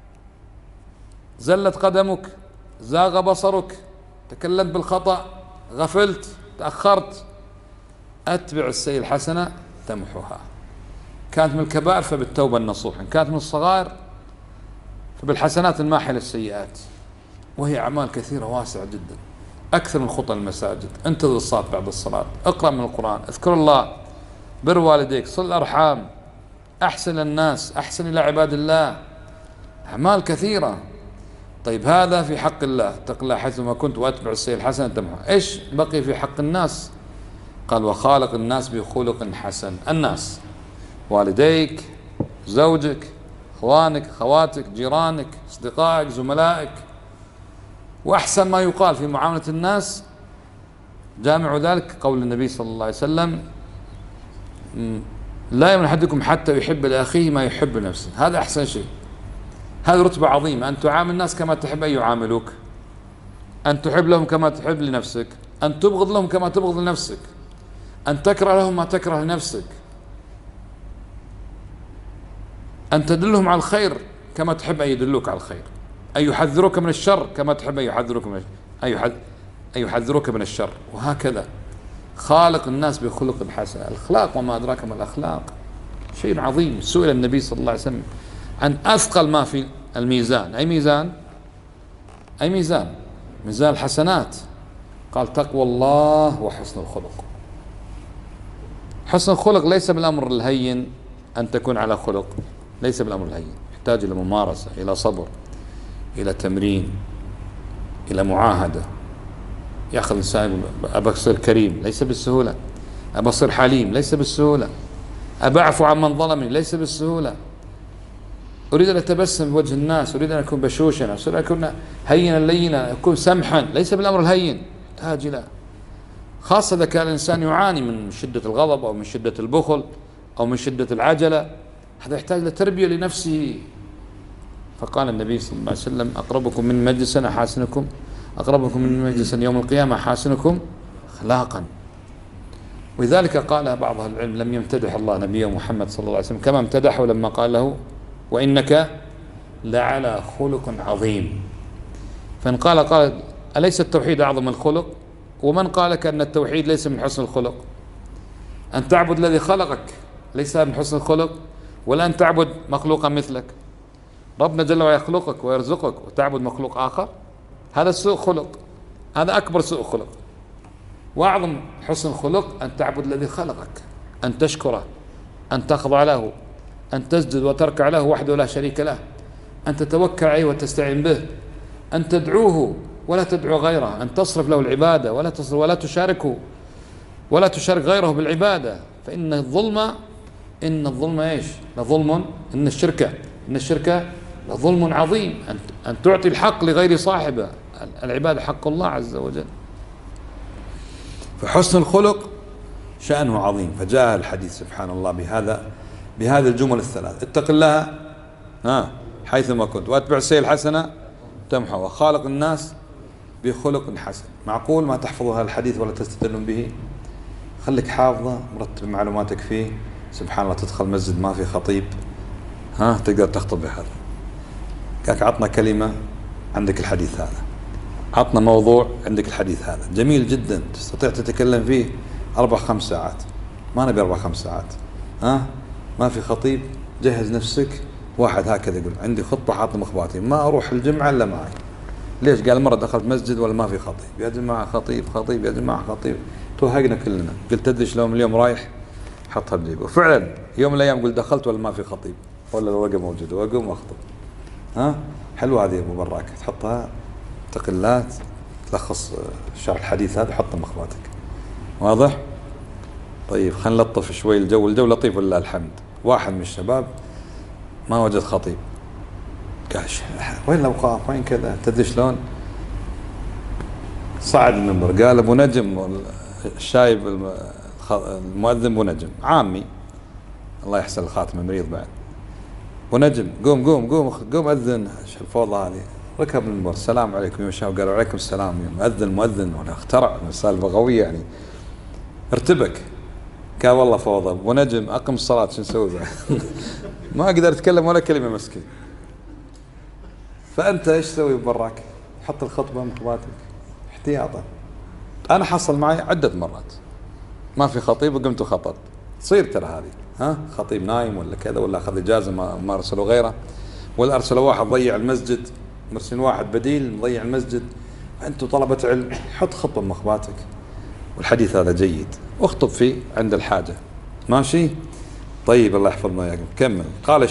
زلت قدمك، زاغ بصرك، تكلمت بالخطأ، غفلت، تأخرت، أتبع السيئة الحسنة تمحوها. كانت من الكبائر فبالتوبة النصوح، إن كانت من الصغائر فبالحسنات الماحية للسيئات. وهي أعمال كثيرة واسعة جدا، أكثر من خطى المساجد، انتظر الصلاة بعد الصلاة، اقرأ من القرآن، اذكر الله، بر والديك، صل الأرحام، أحسن الناس، أحسن إلى عباد الله، أعمال كثيرة. طيب هذا في حق الله، اتق الله حيثما كنت وأتبع السيئة الحسنة تمحوها. إيش بقي في حق الناس؟ قال وخالق الناس بخلق حسن. الناس والديك، زوجك، اخوانك، اخواتك، جيرانك، اصدقائك، زملائك. واحسن ما يقال في معاملة الناس جامع ذلك قول النبي صلى الله عليه وسلم لا يؤمن احدكم حتى يحب لاخيه ما يحب لنفسه. هذا احسن شيء، هذه رتبة عظيمة، ان تعامل الناس كما تحب ان يعاملوك، ان تحب لهم كما تحب لنفسك، ان تبغض لهم كما تبغض لنفسك، ان تكره لهم ما تكره لنفسك، أن تدلهم على الخير كما تحب أن يدلوك على الخير، أن يحذروك من الشر كما تحب أن يحذروك من الشر، وهكذا. خالق الناس بخلق حسن. الأخلاق وما أدراك ما الأخلاق، شيء عظيم. سئل النبي صلى الله عليه وسلم عن أثقل ما في الميزان. أي ميزان؟ أي ميزان؟ ميزان الحسنات. قال تقوى الله وحسن الخلق. حسن الخلق ليس بالأمر الهين أن تكون على خلق، ليس بالأمر الهين، يحتاج إلى ممارسة، إلى صبر، إلى تمرين، إلى معاهدة. يأخذ الإنسان أبى أصير كريم ليس بالسهولة، أبى أصير حليم ليس بالسهولة، أبى أعفو عن من ظلمني ليس بالسهولة، أريد أن أتبسم بوجه الناس، أريد أن أكون بشوشا، أريد أن أكون هينا لينا، أكون سمحا، ليس بالأمر الهين، يحتاج إلى، خاصة إذا كان الإنسان يعاني من شدة الغضب أو من شدة البخل أو من شدة العجلة، هذا يحتاج لتربية لنفسه. فقال النبي صلى الله عليه وسلم أقربكم من مجلسا أحاسنكم، أقربكم من مجلسا يوم القيامة أحاسنكم أخلاقا. ولذلك قال بعض أهل العلم لم يمتدح الله نبيه محمد صلى الله عليه وسلم كما امتدحه لما قال له وإنك لعلى خلق عظيم. فإن قال أليس التوحيد أعظم من الخلق؟ ومن قال لك أن التوحيد ليس من حسن الخلق؟ أن تعبد الذي خلقك ليس من حسن الخلق، ولا أن تعبد مخلوقا مثلك. ربنا جل وعلا يخلقك ويرزقك وتعبد مخلوق آخر، هذا سوء خلق، هذا أكبر سوء خلق. وأعظم حسن خلق أن تعبد الذي خلقك، أن تشكره، أن تخضع له، أن تسجد وتركع له وحده لا شريك له، أن تتوكل عليه وتستعين به، أن تدعوه ولا تدعو غيره، أن تصرف له العبادة ولا تشاركه ولا تشارك غيره بالعبادة. فإن الظلم إيش؟ لظلم، إن الشرك لظلم عظيم، أن تعطي الحق لغير صاحبه. العبادة حق الله عز وجل. فحسن الخلق شأنه عظيم. فجاء الحديث سبحان الله بهذه الجمل الثلاث: اتق الله حيثما كنت، واتبع السيئة الحسنة تمحو، وخالق الناس بخلق حسن. معقول ما تحفظوا هذا الحديث ولا تستدلون به؟ خليك حافظه، مرتب معلوماتك فيه. سبحان الله تدخل مسجد ما في خطيب، تقدر تخطب بهذا. قالك عطنا كلمة عندك الحديث هذا، عطنا موضوع عندك الحديث هذا، جميل جدا، تستطيع تتكلم فيه 4-5 ساعات. ما نبي 4-5 ساعات. ما في خطيب، جهز نفسك. واحد هكذا يقول عندي خطة حاط مخباتي، ما أروح الجمعة إلا معي. ليش؟ قال مرة دخلت مسجد ولا ما في خطيب، يا جماعة خطيب يا جماعة خطيب، توهقنا كلنا. قلت تدري شلون اليوم رايح حطها بجيبه. وفعلا يوم من الأيام قلت دخلت ولا ما في خطيب ولا الورقة موجودة، وأقوم وأخطب. حلوة هذه أبو براك، تحطها تقلات، تلخص شرح الحديث هذا، حطها مخباتك. واضح؟ طيب خلينا نلطف شوي الجو لطيف ولله الحمد. واحد من الشباب ما وجد خطيب، قال وين الأوقاف وين كذا، تدري شلون؟ صعد المنبر قال أبو نجم الشايب المؤذن أبو نجم عامي الله يحسن الخاتمة مريض بعد، أبو نجم قوم قوم قوم قوم أذن. شو الفوضى هذه؟ ركب المنبر السلام عليكم يا شباب، قالوا عليكم السلام يا مؤذن مؤذن، ولا اخترع سالفة قوية يعني. ارتبك قال والله فوضى، أبو نجم أقم الصلاة شو نسوي بعد؟ ما أقدر أتكلم ولا كلمة مسكين. فأنت إيش تسوي براك؟ حط الخطبة مخباتك احتياطا. أنا حصل معي عدة مرات ما في خطيب وقمت وخطبت، تصير ترى هذه، ها خطيب نايم ولا كذا ولا أخذ إجازة ما أرسلوا غيره، ولا أرسلوا واحد ضيع المسجد، مرسلين واحد بديل مضيع المسجد. أنتم طلبة علم حط خطبة مخباتك، والحديث هذا جيد واخطب فيه عند الحاجة، ماشي؟ طيب الله يحفظنا وياكم. كمل.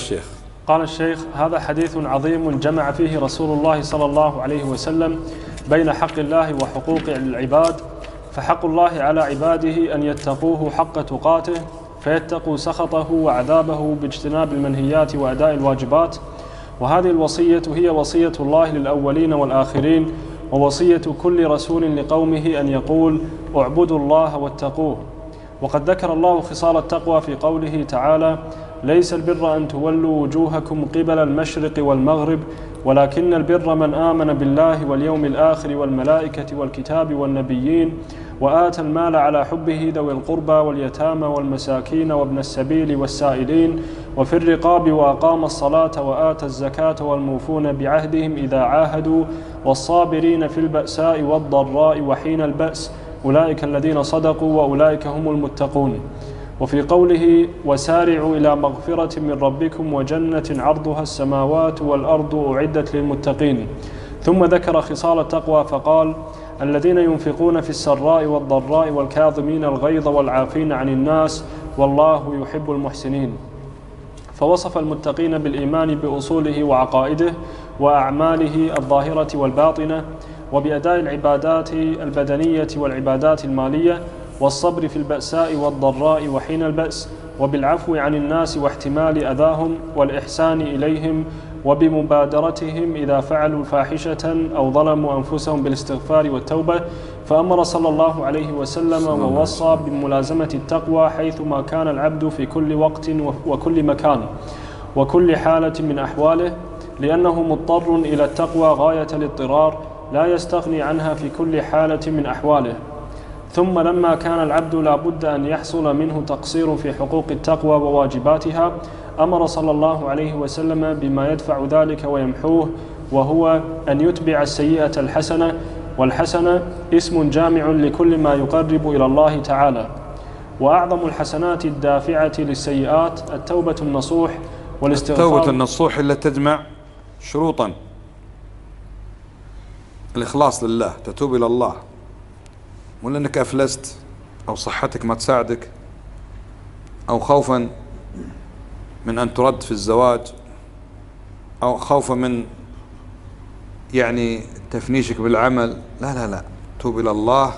قال الشيخ هذا حديث عظيم جمع فيه رسول الله صلى الله عليه وسلم بين حق الله وحقوق العباد. فحق الله على عباده أن يتقوه حق تقاته، فيتقوا سخطه وعذابه باجتناب المنهيات وأداء الواجبات. وهذه الوصية هي وصية الله للأولين والآخرين، ووصية كل رسول لقومه أن يقول اعبدوا الله واتقوه. وقد ذكر الله خصال التقوى في قوله تعالى: ليس البر أن تولوا وجوهكم قبل المشرق والمغرب ولكن البر من آمن بالله واليوم الآخر والملائكة والكتاب والنبيين وآتى المال على حبه ذوي القربى واليتامى والمساكين وابن السبيل والسائلين وفي الرقاب وأقام الصلاة وآتى الزكاة والموفون بعهدهم إذا عاهدوا والصابرين في البأساء والضراء وحين البأس أولئك الذين صدقوا وأولئك هم المتقون. وفي قوله: وسارعوا إلى مغفرة من ربكم وجنة عرضها السماوات والأرض أعدت للمتقين. ثم ذكر خصال التقوى فقال: الذين ينفقون في السراء والضراء والكاظمين الغيظ والعافين عن الناس والله يحب المحسنين. فوصف المتقين بالإيمان بأصوله وعقائده وأعماله الظاهرة والباطنة، وبأداء العبادات البدنية والعبادات المالية، والصبر في البأساء والضراء وحين البأس، وبالعفو عن الناس واحتمال أذاهم، والإحسان إليهم، وبمبادرتهم إذا فعلوا فاحشة أو ظلموا أنفسهم بالاستغفار والتوبة. فأمر صلى الله عليه وسلم ووصى بملازمة التقوى حيثما كان العبد في كل وقت وكل مكان وكل حالة من أحواله، لأنه مضطر إلى التقوى غاية الاضطرار لا يستغني عنها في كل حالة من أحواله. ثم لما كان العبد لا بد أن يحصل منه تقصير في حقوق التقوى وواجباتها، أمر صلى الله عليه وسلم بما يدفع ذلك ويمحوه، وهو أن يتبع السيئة الحسنة، والحسنة اسم جامع لكل ما يقرب إلى الله تعالى. وأعظم الحسنات الدافعة للسيئات التوبة النصوح والاستغفار. التوبة النصوح اللي تجمع شروطا: الإخلاص لله، تتوب إلى الله، مو لأنك أفلست أو صحتك ما تساعدك أو خوفا من أن ترد في الزواج أو خوفا من يعني تفنيشك بالعمل. لا لا لا، توب إلى الله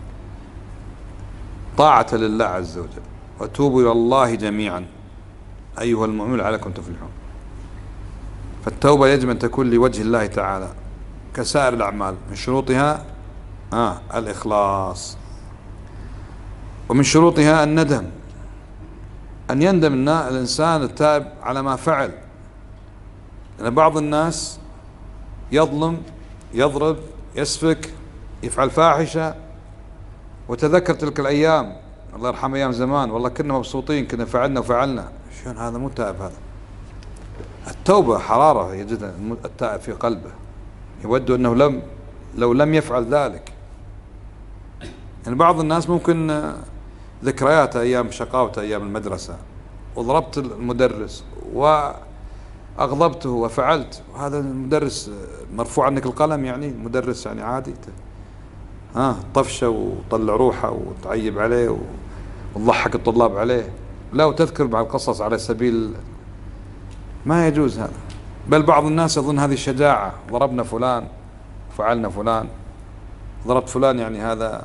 طاعة لله عز وجل. وتوبوا إلى الله جميعا أيها المؤمنون لعلكم تفلحون. فالتوبة يجب أن تكون لوجه الله تعالى كسائر الأعمال. من شروطها الإخلاص، ومن شروطها الندم، أن يندم الإنسان التائب على ما فعل. لأن بعض الناس يظلم، يضرب، يسفك، يفعل فاحشة، وتذكر تلك الأيام، الله يرحم أيام زمان، والله كنا مبسوطين، كنا فعلنا وفعلنا. شلون هذا؟ مو تائب هذا. التوبة حرارة يجد التائب في قلبه، يود أنه لو لم يفعل ذلك. يعني بعض الناس ممكن ذكرياته أيام شقاوته أيام المدرسة، وضربت المدرس وأغضبته وفعلت، وهذا المدرس مرفوع عنك القلم، يعني المدرس يعني عادي طفشة وطلع روحه وتعيب عليه وتضحك الطلاب عليه. لا، وتذكر مع القصص على سبيل ما يجوز هذا. بل بعض الناس يظن هذه شجاعة، ضربنا فلان فعلنا فلان، ضربت فلان، يعني هذا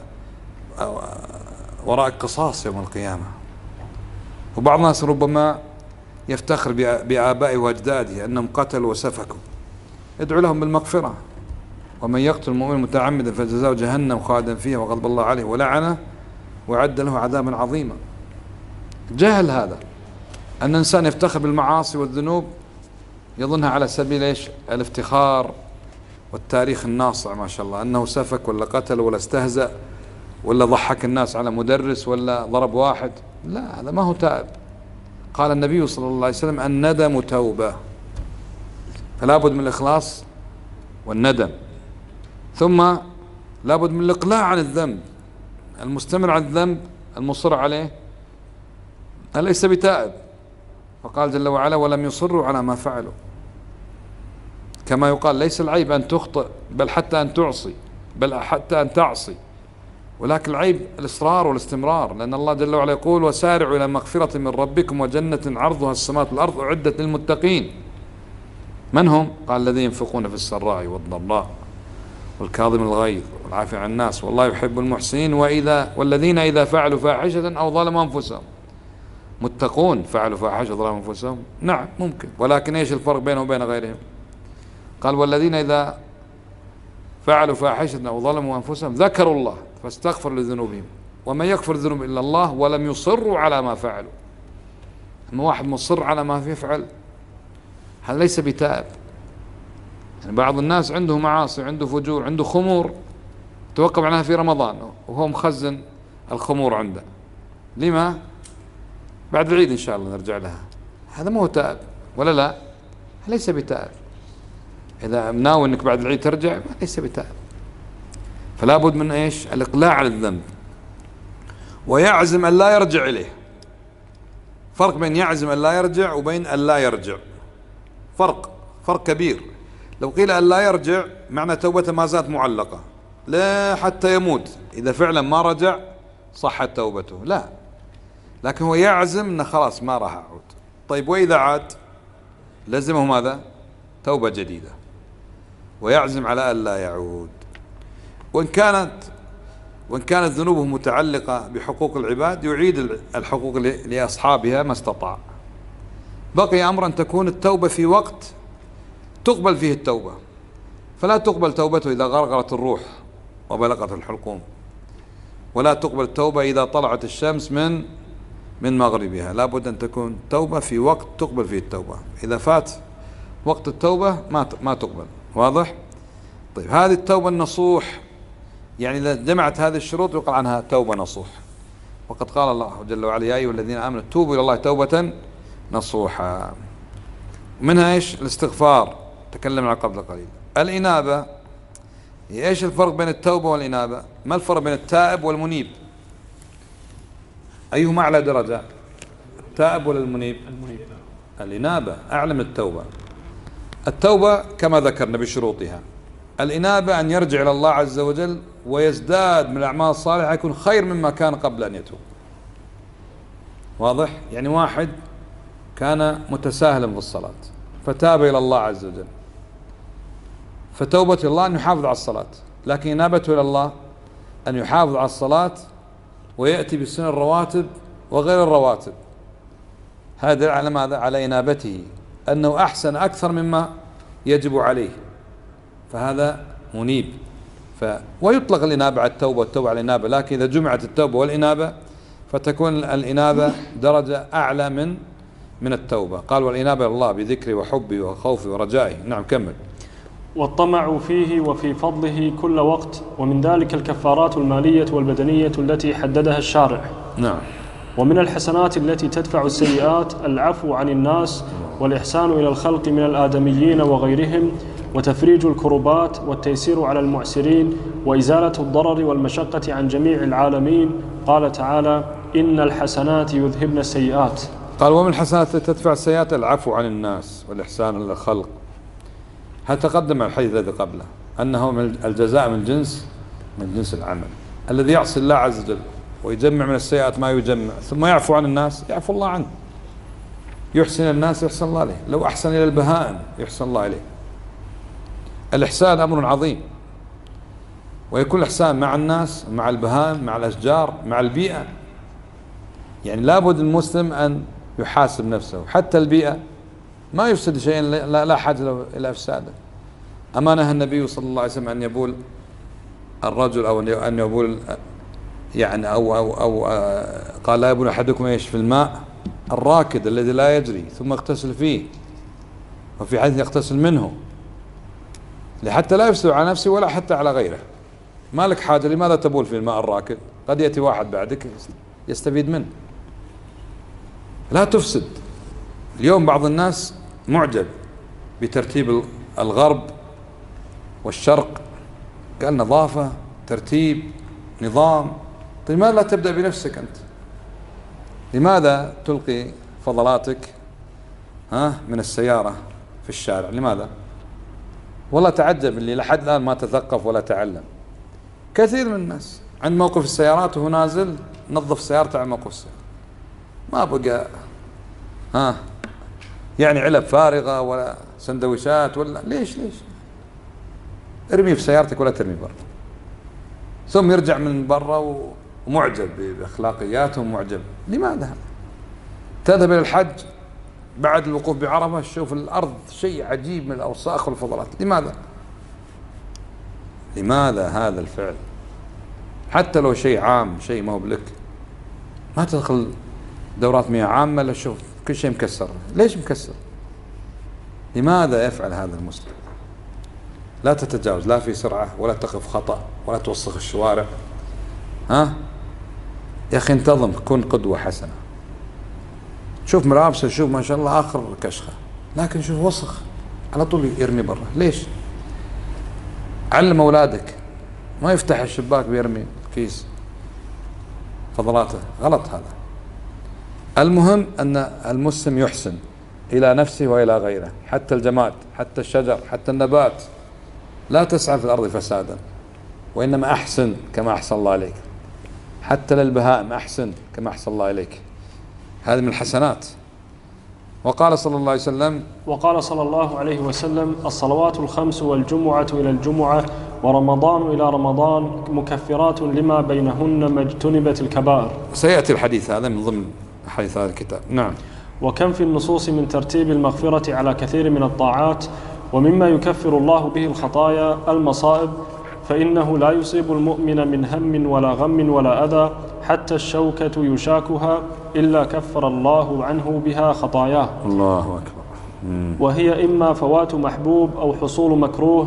وراء قصاص يوم القيامة. وبعض الناس ربما يفتخر بآبائه وأجداده أنهم قتلوا وسفكوا، ادعو لهم بالمغفرة. ومن يقتل مؤمنا متعمدا فجزاؤه جهنم خالدا فيها وغضب الله عليه ولعنه وأعد له عذابا عظيما. جهل هذا، أن الإنسان يفتخر بالمعاصي والذنوب يظنها على سبيل ايش؟ الافتخار والتاريخ الناصع ما شاء الله، أنه سفك ولا قتل ولا استهزأ ولا ضحك الناس على مدرس ولا ضرب واحد. لا، هذا ما هو تائب. قال النبي صلى الله عليه وسلم الندم توبة، فلا بد من الإخلاص والندم، ثم لا بد من الإقلاع عن الذنب. المستمر على الذنب المصر عليه ليس بتائب. فقال جل وعلا ولم يصروا على ما فعلوا. كما يقال ليس العيب أن تخطئ بل حتى أن تعصي، بل حتى أن تعصي، ولكن العيب الإصرار والاستمرار، لأن الله جل وعلا يقول وسارعوا إلى مغفرة من ربكم وجنة عرضها السماوات والأرض أعدت للمتقين. من هم؟ قال الذين ينفقون في السراء والضراء والكاظم الغيظ والعافي عن الناس والله يحب المحسنين والذين إذا فعلوا فاحشة أو ظلموا أنفسهم. متقون فعلوا فاحشة ظلموا أنفسهم؟ نعم ممكن، ولكن إيش الفرق بينهم وبين غيرهم؟ قال والذين إذا فعلوا فاحشة أو ظلموا أنفسهم ذكروا الله فاستغفروا لذنوبهم ومن يغفر الذنوب إلا الله ولم يصروا على ما فعلوا. أما واحد مصر على ما يفعل هذا ليس بتائب. يعني بعض الناس عنده معاصي، عنده فجور، عنده خمور توقف عنها في رمضان وهو مخزن الخمور عنده، لما؟ بعد العيد إن شاء الله نرجع لها. هذا ما هو تائب ولا لا؟ ليس بتائب. إذا ناوي أنك بعد العيد ترجع ليس بتائب. فلا بد من إيش؟ الإقلاع على الذنب ويعزم أن لا يرجع إليه. فرق بين يعزم أن لا يرجع وبين أن لا يرجع، فرق كبير. لو قيل أن لا يرجع معنى توبته ما زالت معلقة لا حتى يموت، إذا فعلا ما رجع صحت توبته، لا، لكن هو يعزم أنه خلاص ما راح أعود. طيب وإذا عاد لزمه ماذا؟ توبة جديدة، ويعزم على أن لا يعود. وإن كانت ذنوبه متعلقة بحقوق العباد يعيد الحقوق لأصحابها ما استطاع. بقي أمر أن تكون التوبة في وقت تقبل فيه التوبة، فلا تقبل توبته إذا غرغرت الروح وبلغت الحلقوم، ولا تقبل التوبة إذا طلعت الشمس من مغربها. لا بد أن تكون توبة في وقت تقبل فيه التوبة. إذا فات وقت التوبة ما تقبل. واضح؟ طيب هذه التوبة النصوح، يعني إذا جمعت هذه الشروط يقال عنها توبة نصوح. وقد قال الله جل وعلا يا أيها الذين آمنوا توبوا إلى الله توبة نصوحا. منها إيش؟ الاستغفار، تكلمنا عنه قبل قليل. الإنابة، إيش الفرق بين التوبة والإنابة؟ ما الفرق بين التائب والمنيب؟ أيهما أعلى درجة؟ التائب ولا المنيب؟ الإنابة أعلى من التوبة. التوبة كما ذكرنا بشروطها، الإنابة أن يرجع إلى الله عز وجل ويزداد من الأعمال الصالحة يكون خير مما كان قبل أن يتوب. واضح؟ يعني واحد كان متساهلا في الصلاة فتاب إلى الله عز وجل، فتوبة الله أن يحافظ على الصلاة، لكن إنابته إلى الله أن يحافظ على الصلاة ويأتي بالسنن الرواتب وغير الرواتب. هذا على ماذا؟ على إنابته، أنه أحسن أكثر مما يجب عليه، فهذا منيب. ويطلق الإنابة على التوبة والتوبة على الإنابة، لكن إذا جمعت التوبة والإنابة فتكون الإنابة درجة أعلى من التوبة. قال والإنابة إلى الله بذكري وحبي وخوفي ورجائي. نعم كمل. والطمع فيه وفي فضله كل وقت، ومن ذلك الكفارات المالية والبدنية التي حددها الشارع. نعم. ومن الحسنات التي تدفع السيئات العفو عن الناس والإحسان إلى الخلق من الآدميين وغيرهم، وتفريج الكربات والتيسير على المعسرين، وإزالة الضرر والمشقة عن جميع العالمين. قال تعالى إن الحسنات يذهبن السيئات. قال ومن الحسنات التي تدفع السيئات العفو عن الناس والإحسان إلى الخلق. هل تقدم الحديث الذي قبله أنه من الجزاء من جنس العمل. الذي يعصي الله عز وجل ويجمع من السيئات ما يجمع ثم يعفو عن الناس يعفو الله عنه، يحسن الناس يحسن الله عليه، لو أحسن إلى البهائم يحسن الله عليه. الإحسان أمر عظيم، ويكون الإحسان مع الناس، مع البهائم، مع الأشجار، مع البيئة. يعني لابد المسلم أن يحاسب نفسه. حتى البيئة ما يفسد شيئا لا حاجة له إلى إفساده. أما نهى النبي صلى الله عليه وسلم أن يبول الرجل أو أن يبول يعني أو قال لا يبول أحدكم إيش في الماء الراكد الذي لا يجري ثم اغتسل فيه، وفي حديث يغتسل منه، لحتى لا يفسد على نفسه ولا حتى على غيره. ما لك حاجة، لماذا تبول في الماء الراكد؟ قد يأتي واحد بعدك يستفيد منه. لا تفسد. اليوم بعض الناس معجب بترتيب الغرب والشرق، قال نظافة، ترتيب، نظام. طيب لماذا لا تبدأ بنفسك أنت؟ لماذا تلقي فضلاتك من السيارة في الشارع؟ لماذا؟ والله تعجب اللي لحد الآن ما تثقف ولا تعلم. كثير من الناس عند موقف السيارات وهو نازل نظف سيارته على موقف السيارة، ما بقى يعني علب فارغة ولا سندويشات ولا ليش ارمي في سيارتك ولا ترمي برا. ثم يرجع من برا ومعجب بأخلاقياته ومعجب. لماذا؟ تذهب إلى الحج بعد الوقوف بعرفة تشوف الأرض شيء عجيب من الأوساخ والفضلات. لماذا هذا الفعل؟ حتى لو شيء عام، شيء ما هو بلك، ما تدخل دورات مياه عامة لشوف كل شيء مكسر. ليش مكسر؟ لماذا يفعل هذا المسلم؟ لا تتجاوز لا في سرعة ولا تقف خطأ ولا توسخ الشوارع. يا أخي انتظم، كن قدوة حسنة. شوف ملابسه، شوف ما شاء الله آخر كشخة، لكن شوف وسخ على طول يرمي برا. ليش؟ علم أولادك ما يفتح الشباك ويرمي كيس فضلاته، غلط هذا. المهم أن المسلم يحسن إلى نفسه وإلى غيره، حتى الجماد، حتى الشجر، حتى النبات. لا تسعى في الأرض فسادا، وإنما أحسن كما أحسن الله إليك. حتى للبهائم أحسن كما أحسن الله إليك. هذه من الحسنات. وقال صلى الله عليه وسلم الصلوات الخمس والجمعة إلى الجمعة ورمضان إلى رمضان مكفرات لما بينهن ما اجتنبت الكبائر. سيأتي الحديث هذا من ضمن حديث هذا الكتاب. نعم. وكم في النصوص من ترتيب المغفرة على كثير من الطاعات. ومما يكفر الله به الخطايا المصائب، فإنه لا يصيب المؤمن من هم ولا غم ولا أذى حتى الشوكة يشاكها إلا كفر الله عنه بها خطاياه. الله أكبر. وهي إما فوات محبوب أو حصول مكروه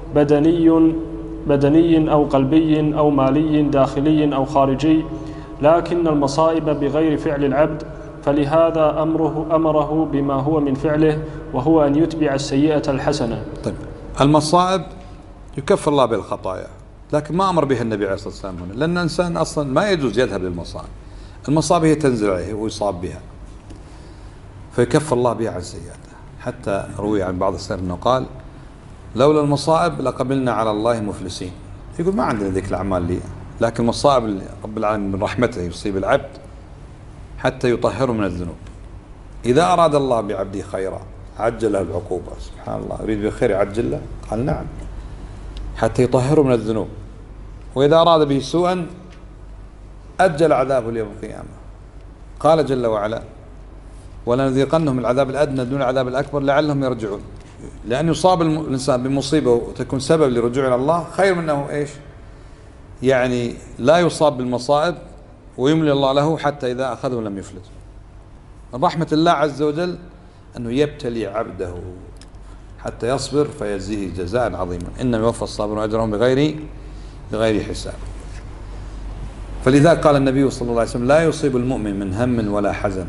بدني أو قلبي أو مالي داخلي أو خارجي، لكن المصائب بغير فعل العبد، فلهذا أمره بما هو من فعله، وهو أن يتبع السيئة الحسنة. طيب المصائب يكفر الله بالخطايا، لكن ما أمر بها النبي عليه الصلاة والسلام هنا، لأن الإنسان أصلا ما يجوز يذهب للمصائب. المصائب هي تنزل عليه ويصاب بها، فيكفر الله بها عن سيئاته. حتى روي عن بعض السلف أنه قال لولا المصائب لقبلنا على الله مفلسين. يقول ما عندنا ذيك الأعمال لي، لكن المصائب رب العالمين من رحمته يصيب العبد حتى يطهره من الذنوب. إذا أراد الله بعبده خيرا عجل له العقوبة. سبحان الله، يريد بخير يعجل له؟ قال نعم، حتى يطهره من الذنوب. وإذا أراد به سوءا أجل عذابه ليوم القيامة. قال جل وعلا ولنذيقنهم العذاب الأدنى دون العذاب الأكبر لعلهم يرجعون. لأن يصاب الإنسان بمصيبة وتكون سبب لرجوع إلى الله خير منه إيش؟ يعني لا يصاب بالمصائب ويملي الله له حتى إذا أخذه لم يفلت. من رحمة الله عز وجل أنه يبتلي عبده حتى يصبر فيجزيه جزاء عظيما. إنما يوفى الصابرون أجرهم بغير حساب. فلذا قال النبي صلى الله عليه وسلم لا يصيب المؤمن من هم ولا حزن.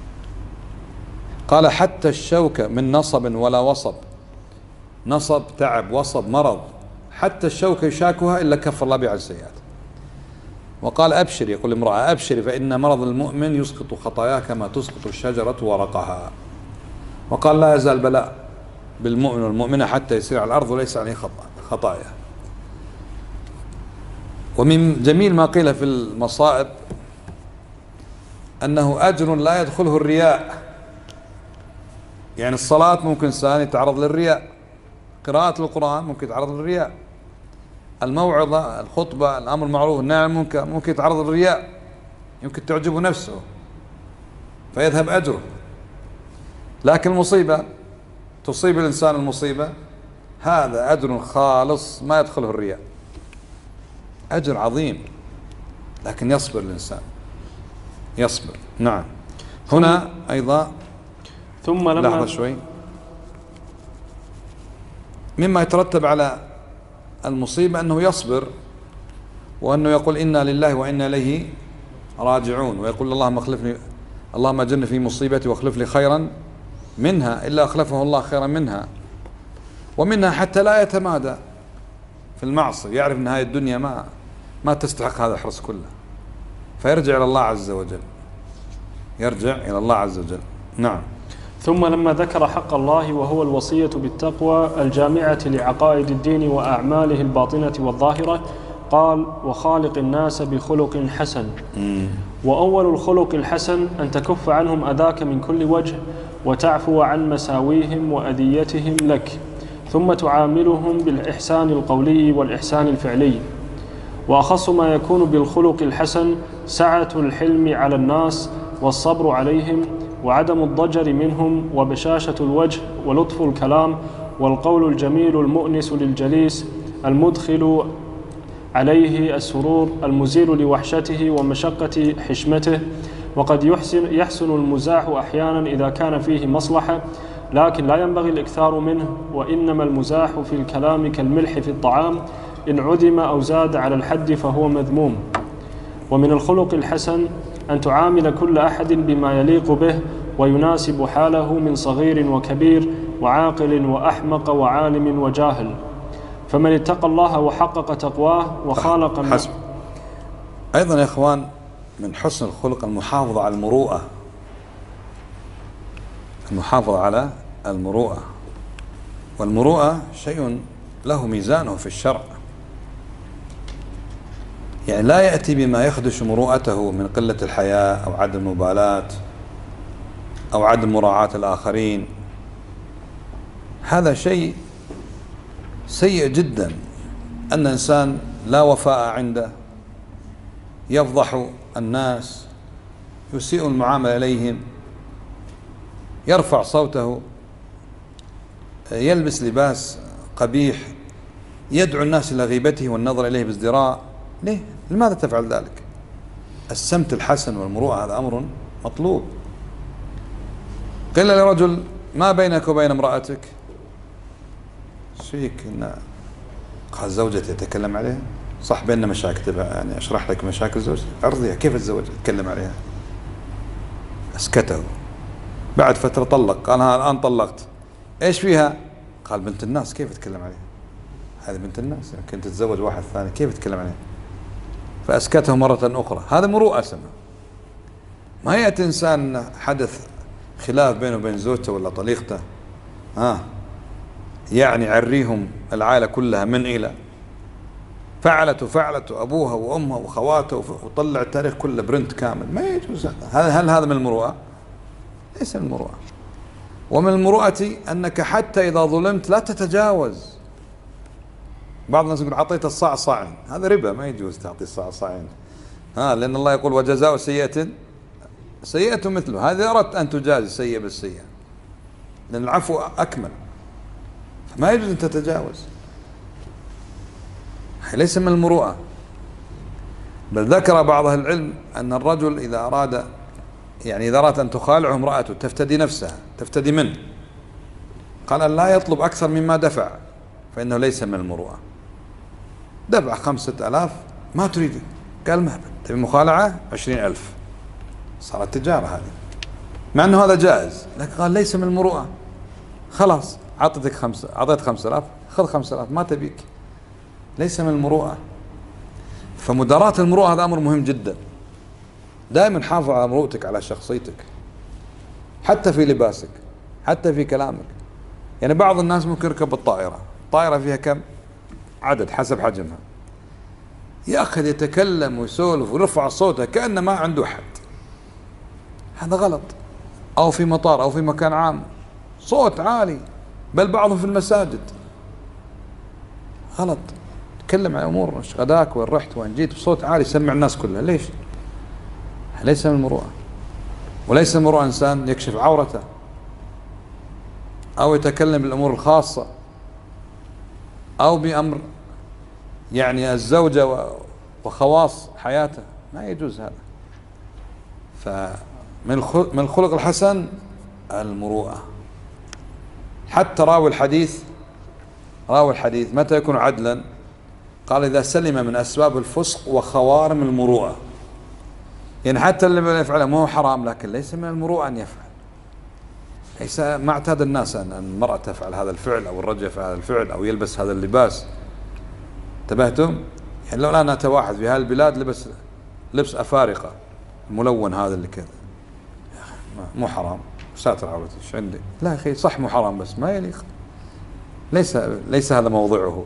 قال حتى الشوكة من نصب ولا وصب. نصب تعب، وصب مرض، حتى الشوكة يشاكها إلا كفر الله بها عن السيئات. وقال أبشر، يقول امرأة أبشر فإن مرض المؤمن يسقط خطاياه كما تسقط الشجرة ورقها. وقال لا يزال بلاء بالمؤمن والمؤمنة حتى يسير على الأرض وليس عليه خطايا. ومن جميل ما قيل في المصائب أنه أجر لا يدخله الرياء. يعني الصلاة ممكن إنسان يتعرض للرياء، قراءة القرآن ممكن يتعرض للرياء، الموعظة، الخطبة، الأمر المعروف والنهي عن المنكر ممكن يتعرض للرياء، يمكن تعجبه نفسه. فيذهب أجره. لكن المصيبة تصيب الإنسان المصيبة، هذا أجر خالص ما يدخله الرياء، أجر عظيم، لكن يصبر الإنسان، يصبر. نعم. هنا أيضا ثم لما لحظة شوي، مما يترتب على المصيبة أنه يصبر، وأنه يقول إنا لله وإنا إليه راجعون، ويقول اللهم أجرني في مصيبتي واخلف لي خيرا منها، إلا أخلفه الله خيرا منها. ومنها حتى لا يتمادى في المعصية، يعرف أن هذه الدنيا ما تستحق هذا الحرص كله، فيرجع إلى الله عز وجل، يرجع إلى الله عز وجل. نعم. ثم لما ذكر حق الله وهو الوصية بالتقوى الجامعة لعقائد الدين وأعماله الباطنة والظاهرة، قال وخالق الناس بخلق حسن. وأول الخلق الحسن أن تكف عنهم أذاك من كل وجه، وتعفو عن مساويهم وأذيتهم لك، ثم تعاملهم بالإحسان القولي والإحسان الفعلي. وأخص ما يكون بالخلق الحسن سعة الحلم على الناس والصبر عليهم، وعدم الضجر منهم، وبشاشة الوجه، ولطف الكلام، والقول الجميل المؤنس للجليس، المدخل عليه السرور، المزيل لوحشته ومشقة حشمته. وقد يحسن المزاح أحيانا إذا كان فيه مصلحة، لكن لا ينبغي الإكثار منه، وإنما المزاح في الكلام كالملح في الطعام، إن عدم أو زاد على الحد فهو مذموم. ومن الخلق الحسن أن تعامل كل أحد بما يليق به ويناسب حاله من صغير وكبير وعاقل وأحمق وعالم وجاهل. فمن اتقى الله وحقق تقواه وخالق حسب. أيضا يا إخوان من حسن الخلق المحافظة على المروءة، المحافظة على المروءة، والمروءة شيء له ميزانه في الشرع، يعني لا يأتي بما يخدش مروءته من قلة الحياء أو عدم المبالاة أو عدم مراعاة الآخرين. هذا شيء سيء جدا، أن إنسان لا وفاء عنده، يفضح الناس، يسيء المعاملة إليهم، يرفع صوته، يلبس لباس قبيح، يدعو الناس إلى غيبته والنظر إليه بازدراء. ليه؟ لماذا تفعل ذلك؟ السمت الحسن والمروءة هذا أمر مطلوب. قيل لرجل ما بينك وبين امرأتك؟ فيك إن قال زوجتي يتكلم عليها. صح بيننا مشاكل، يعني أشرح لك مشاكل زوجتي، أرضيها كيف الزوج يتكلم عليها؟ أسكته. بعد فترة طلق، قال ها الآن طلقت، إيش فيها؟ قال بنت الناس، كيف يتكلم عليها؟ هذه بنت الناس، يمكن تتزوج واحد ثاني، كيف يتكلم عليها؟ فأسكته مرة أخرى. هذا مروءة سمع. ما يأتي إنسان حدث خلاف بينه وبين زوجته ولا طليقته، يعني عريهم العائلة كلها من إلى، فعلت أبوها وأمها وخواته، وطلع التاريخ كله برنت كامل. ما يجوز. هل هذا من المروءة؟ ليس من المروءة. ومن المروءة أنك حتى إذا ظلمت لا تتجاوز. بعض الناس يقول أعطيت الصاع صاعين، هذا ربا، ما يجوز تعطي الصاع صاعين. لأن الله يقول وجزاء سيئة سيئة مثله. هذا أردت أن تجازي سيئة بالسيئة، لأن العفو أكمل، فما يجوز أن تتجاوز. ليس من المروءة. بل ذكر بعض أهل العلم أن الرجل إذا أراد، يعني إذا أراد أن تخالعه امرأته تفتدي نفسها، تفتدي منه، قال أن لا يطلب أكثر مما دفع، فإنه ليس من المروءة. دفع 5000 ما تريد، قال ما تبي مخالعة 20,000، صارت تجارة هذه، مع أنه هذا جائز، لكن قال ليس من المروءة. خلاص أعطيت 5000، خذ 5000 ما تبيك، ليس من المروءة. فمداراة المروءة هذا أمر مهم جدا. دائما حافظ على مروءتك، على شخصيتك، حتى في لباسك، حتى في كلامك. يعني بعض الناس ممكن يركب الطائرة فيها كم عدد حسب حجمها، يأخذ يتكلم ويسولف ويرفع صوته كأنه ما عنده أحد. هذا غلط. أو في مطار أو في مكان عام صوت عالي، بل بعضهم في المساجد، غلط. تكلم عن أمور ايش غداك وين رحت وين جيت بصوت عالي يسمع الناس كلها. ليش؟ ليس من المروءة. وليس المروءة إنسان يكشف عورته أو يتكلم بالأمور الخاصة أو بأمر يعني الزوجة وخواص حياته، ما يجوز هذا. فمن الخلق الحسن المروءة. حتى راوي الحديث متى يكون عدلا؟ قال إذا سلم من أسباب الفسق وخوارم المروءة. يعني حتى اللي يفعله ما هو حرام، لكن ليس من المروءة أن يفعل. ليس ما اعتاد الناس أن المرأة تفعل هذا الفعل أو الرجل يفعل هذا الفعل أو يلبس هذا اللباس. انتبهتم؟ يعني لو الآن أتى واحد في هالبلاد لبس لبس أفارقة ملون هذا اللي كذا، مو حرام، ساتر عورته، ايش عندي؟ لا يا أخي صح مو حرام بس ما يليق، ليس هذا موضعه.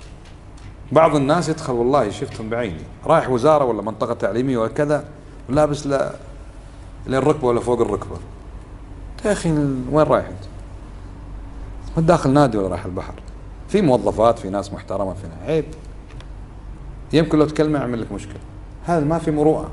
بعض الناس يدخل والله شفتهم بعيني رايح وزارة ولا منطقة تعليمية ولا كذا ولابس للركبة ولا فوق الركبة. يا أخي وين رايح أنت؟ ما داخل نادي ولا رايح البحر؟ في موظفات، في ناس محترمة، فينا عيب. يمكن لو تكلمه يعمل لك مشكلة. هذا ما في مروءة.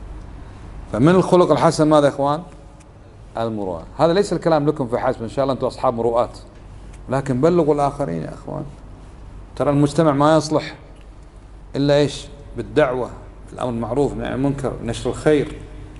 فمن الخلق الحسن ماذا يا إخوان؟ المروءة. هذا ليس الكلام لكم في حسب، إن شاء الله أنتم أصحاب مروءات، لكن بلغوا الآخرين يا إخوان. ترى المجتمع ما يصلح إلا إيش؟ بالدعوة، بالأمر المعروف والنهي عن المنكر، نشر الخير.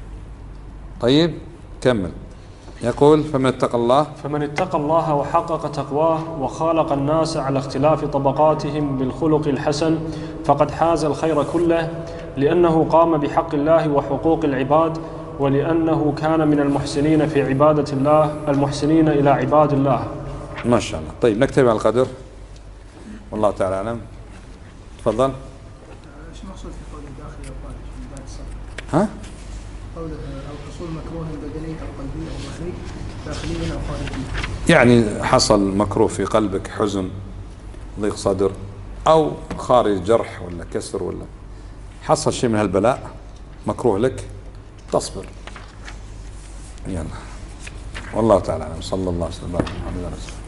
طيب كمل. يقول فمن اتقى الله وحقق تقواه وخالق الناس على اختلاف طبقاتهم بالخلق الحسن فقد حاز الخير كله، لأنه قام بحق الله وحقوق العباد، ولأنه كان من المحسنين في عبادة الله، المحسنين إلى عباد الله. ما شاء الله. طيب نكتفي على القدر، والله تعالى أعلم. تفضل. ايش المقصود في قول الداخل او خارج من بعد الصف؟ ها؟ قوله او حصول مكروه بدني او قلبي او ظهري داخلي او خارجي. يعني حصل مكروه في قلبك، حزن، ضيق صدر، او خارج جرح ولا كسر، ولا حصل شيء من هالبلاء مكروه لك، تصبر. يلا والله تعالى اعلم. صلى الله عليه وسلم على محمد رسول الله.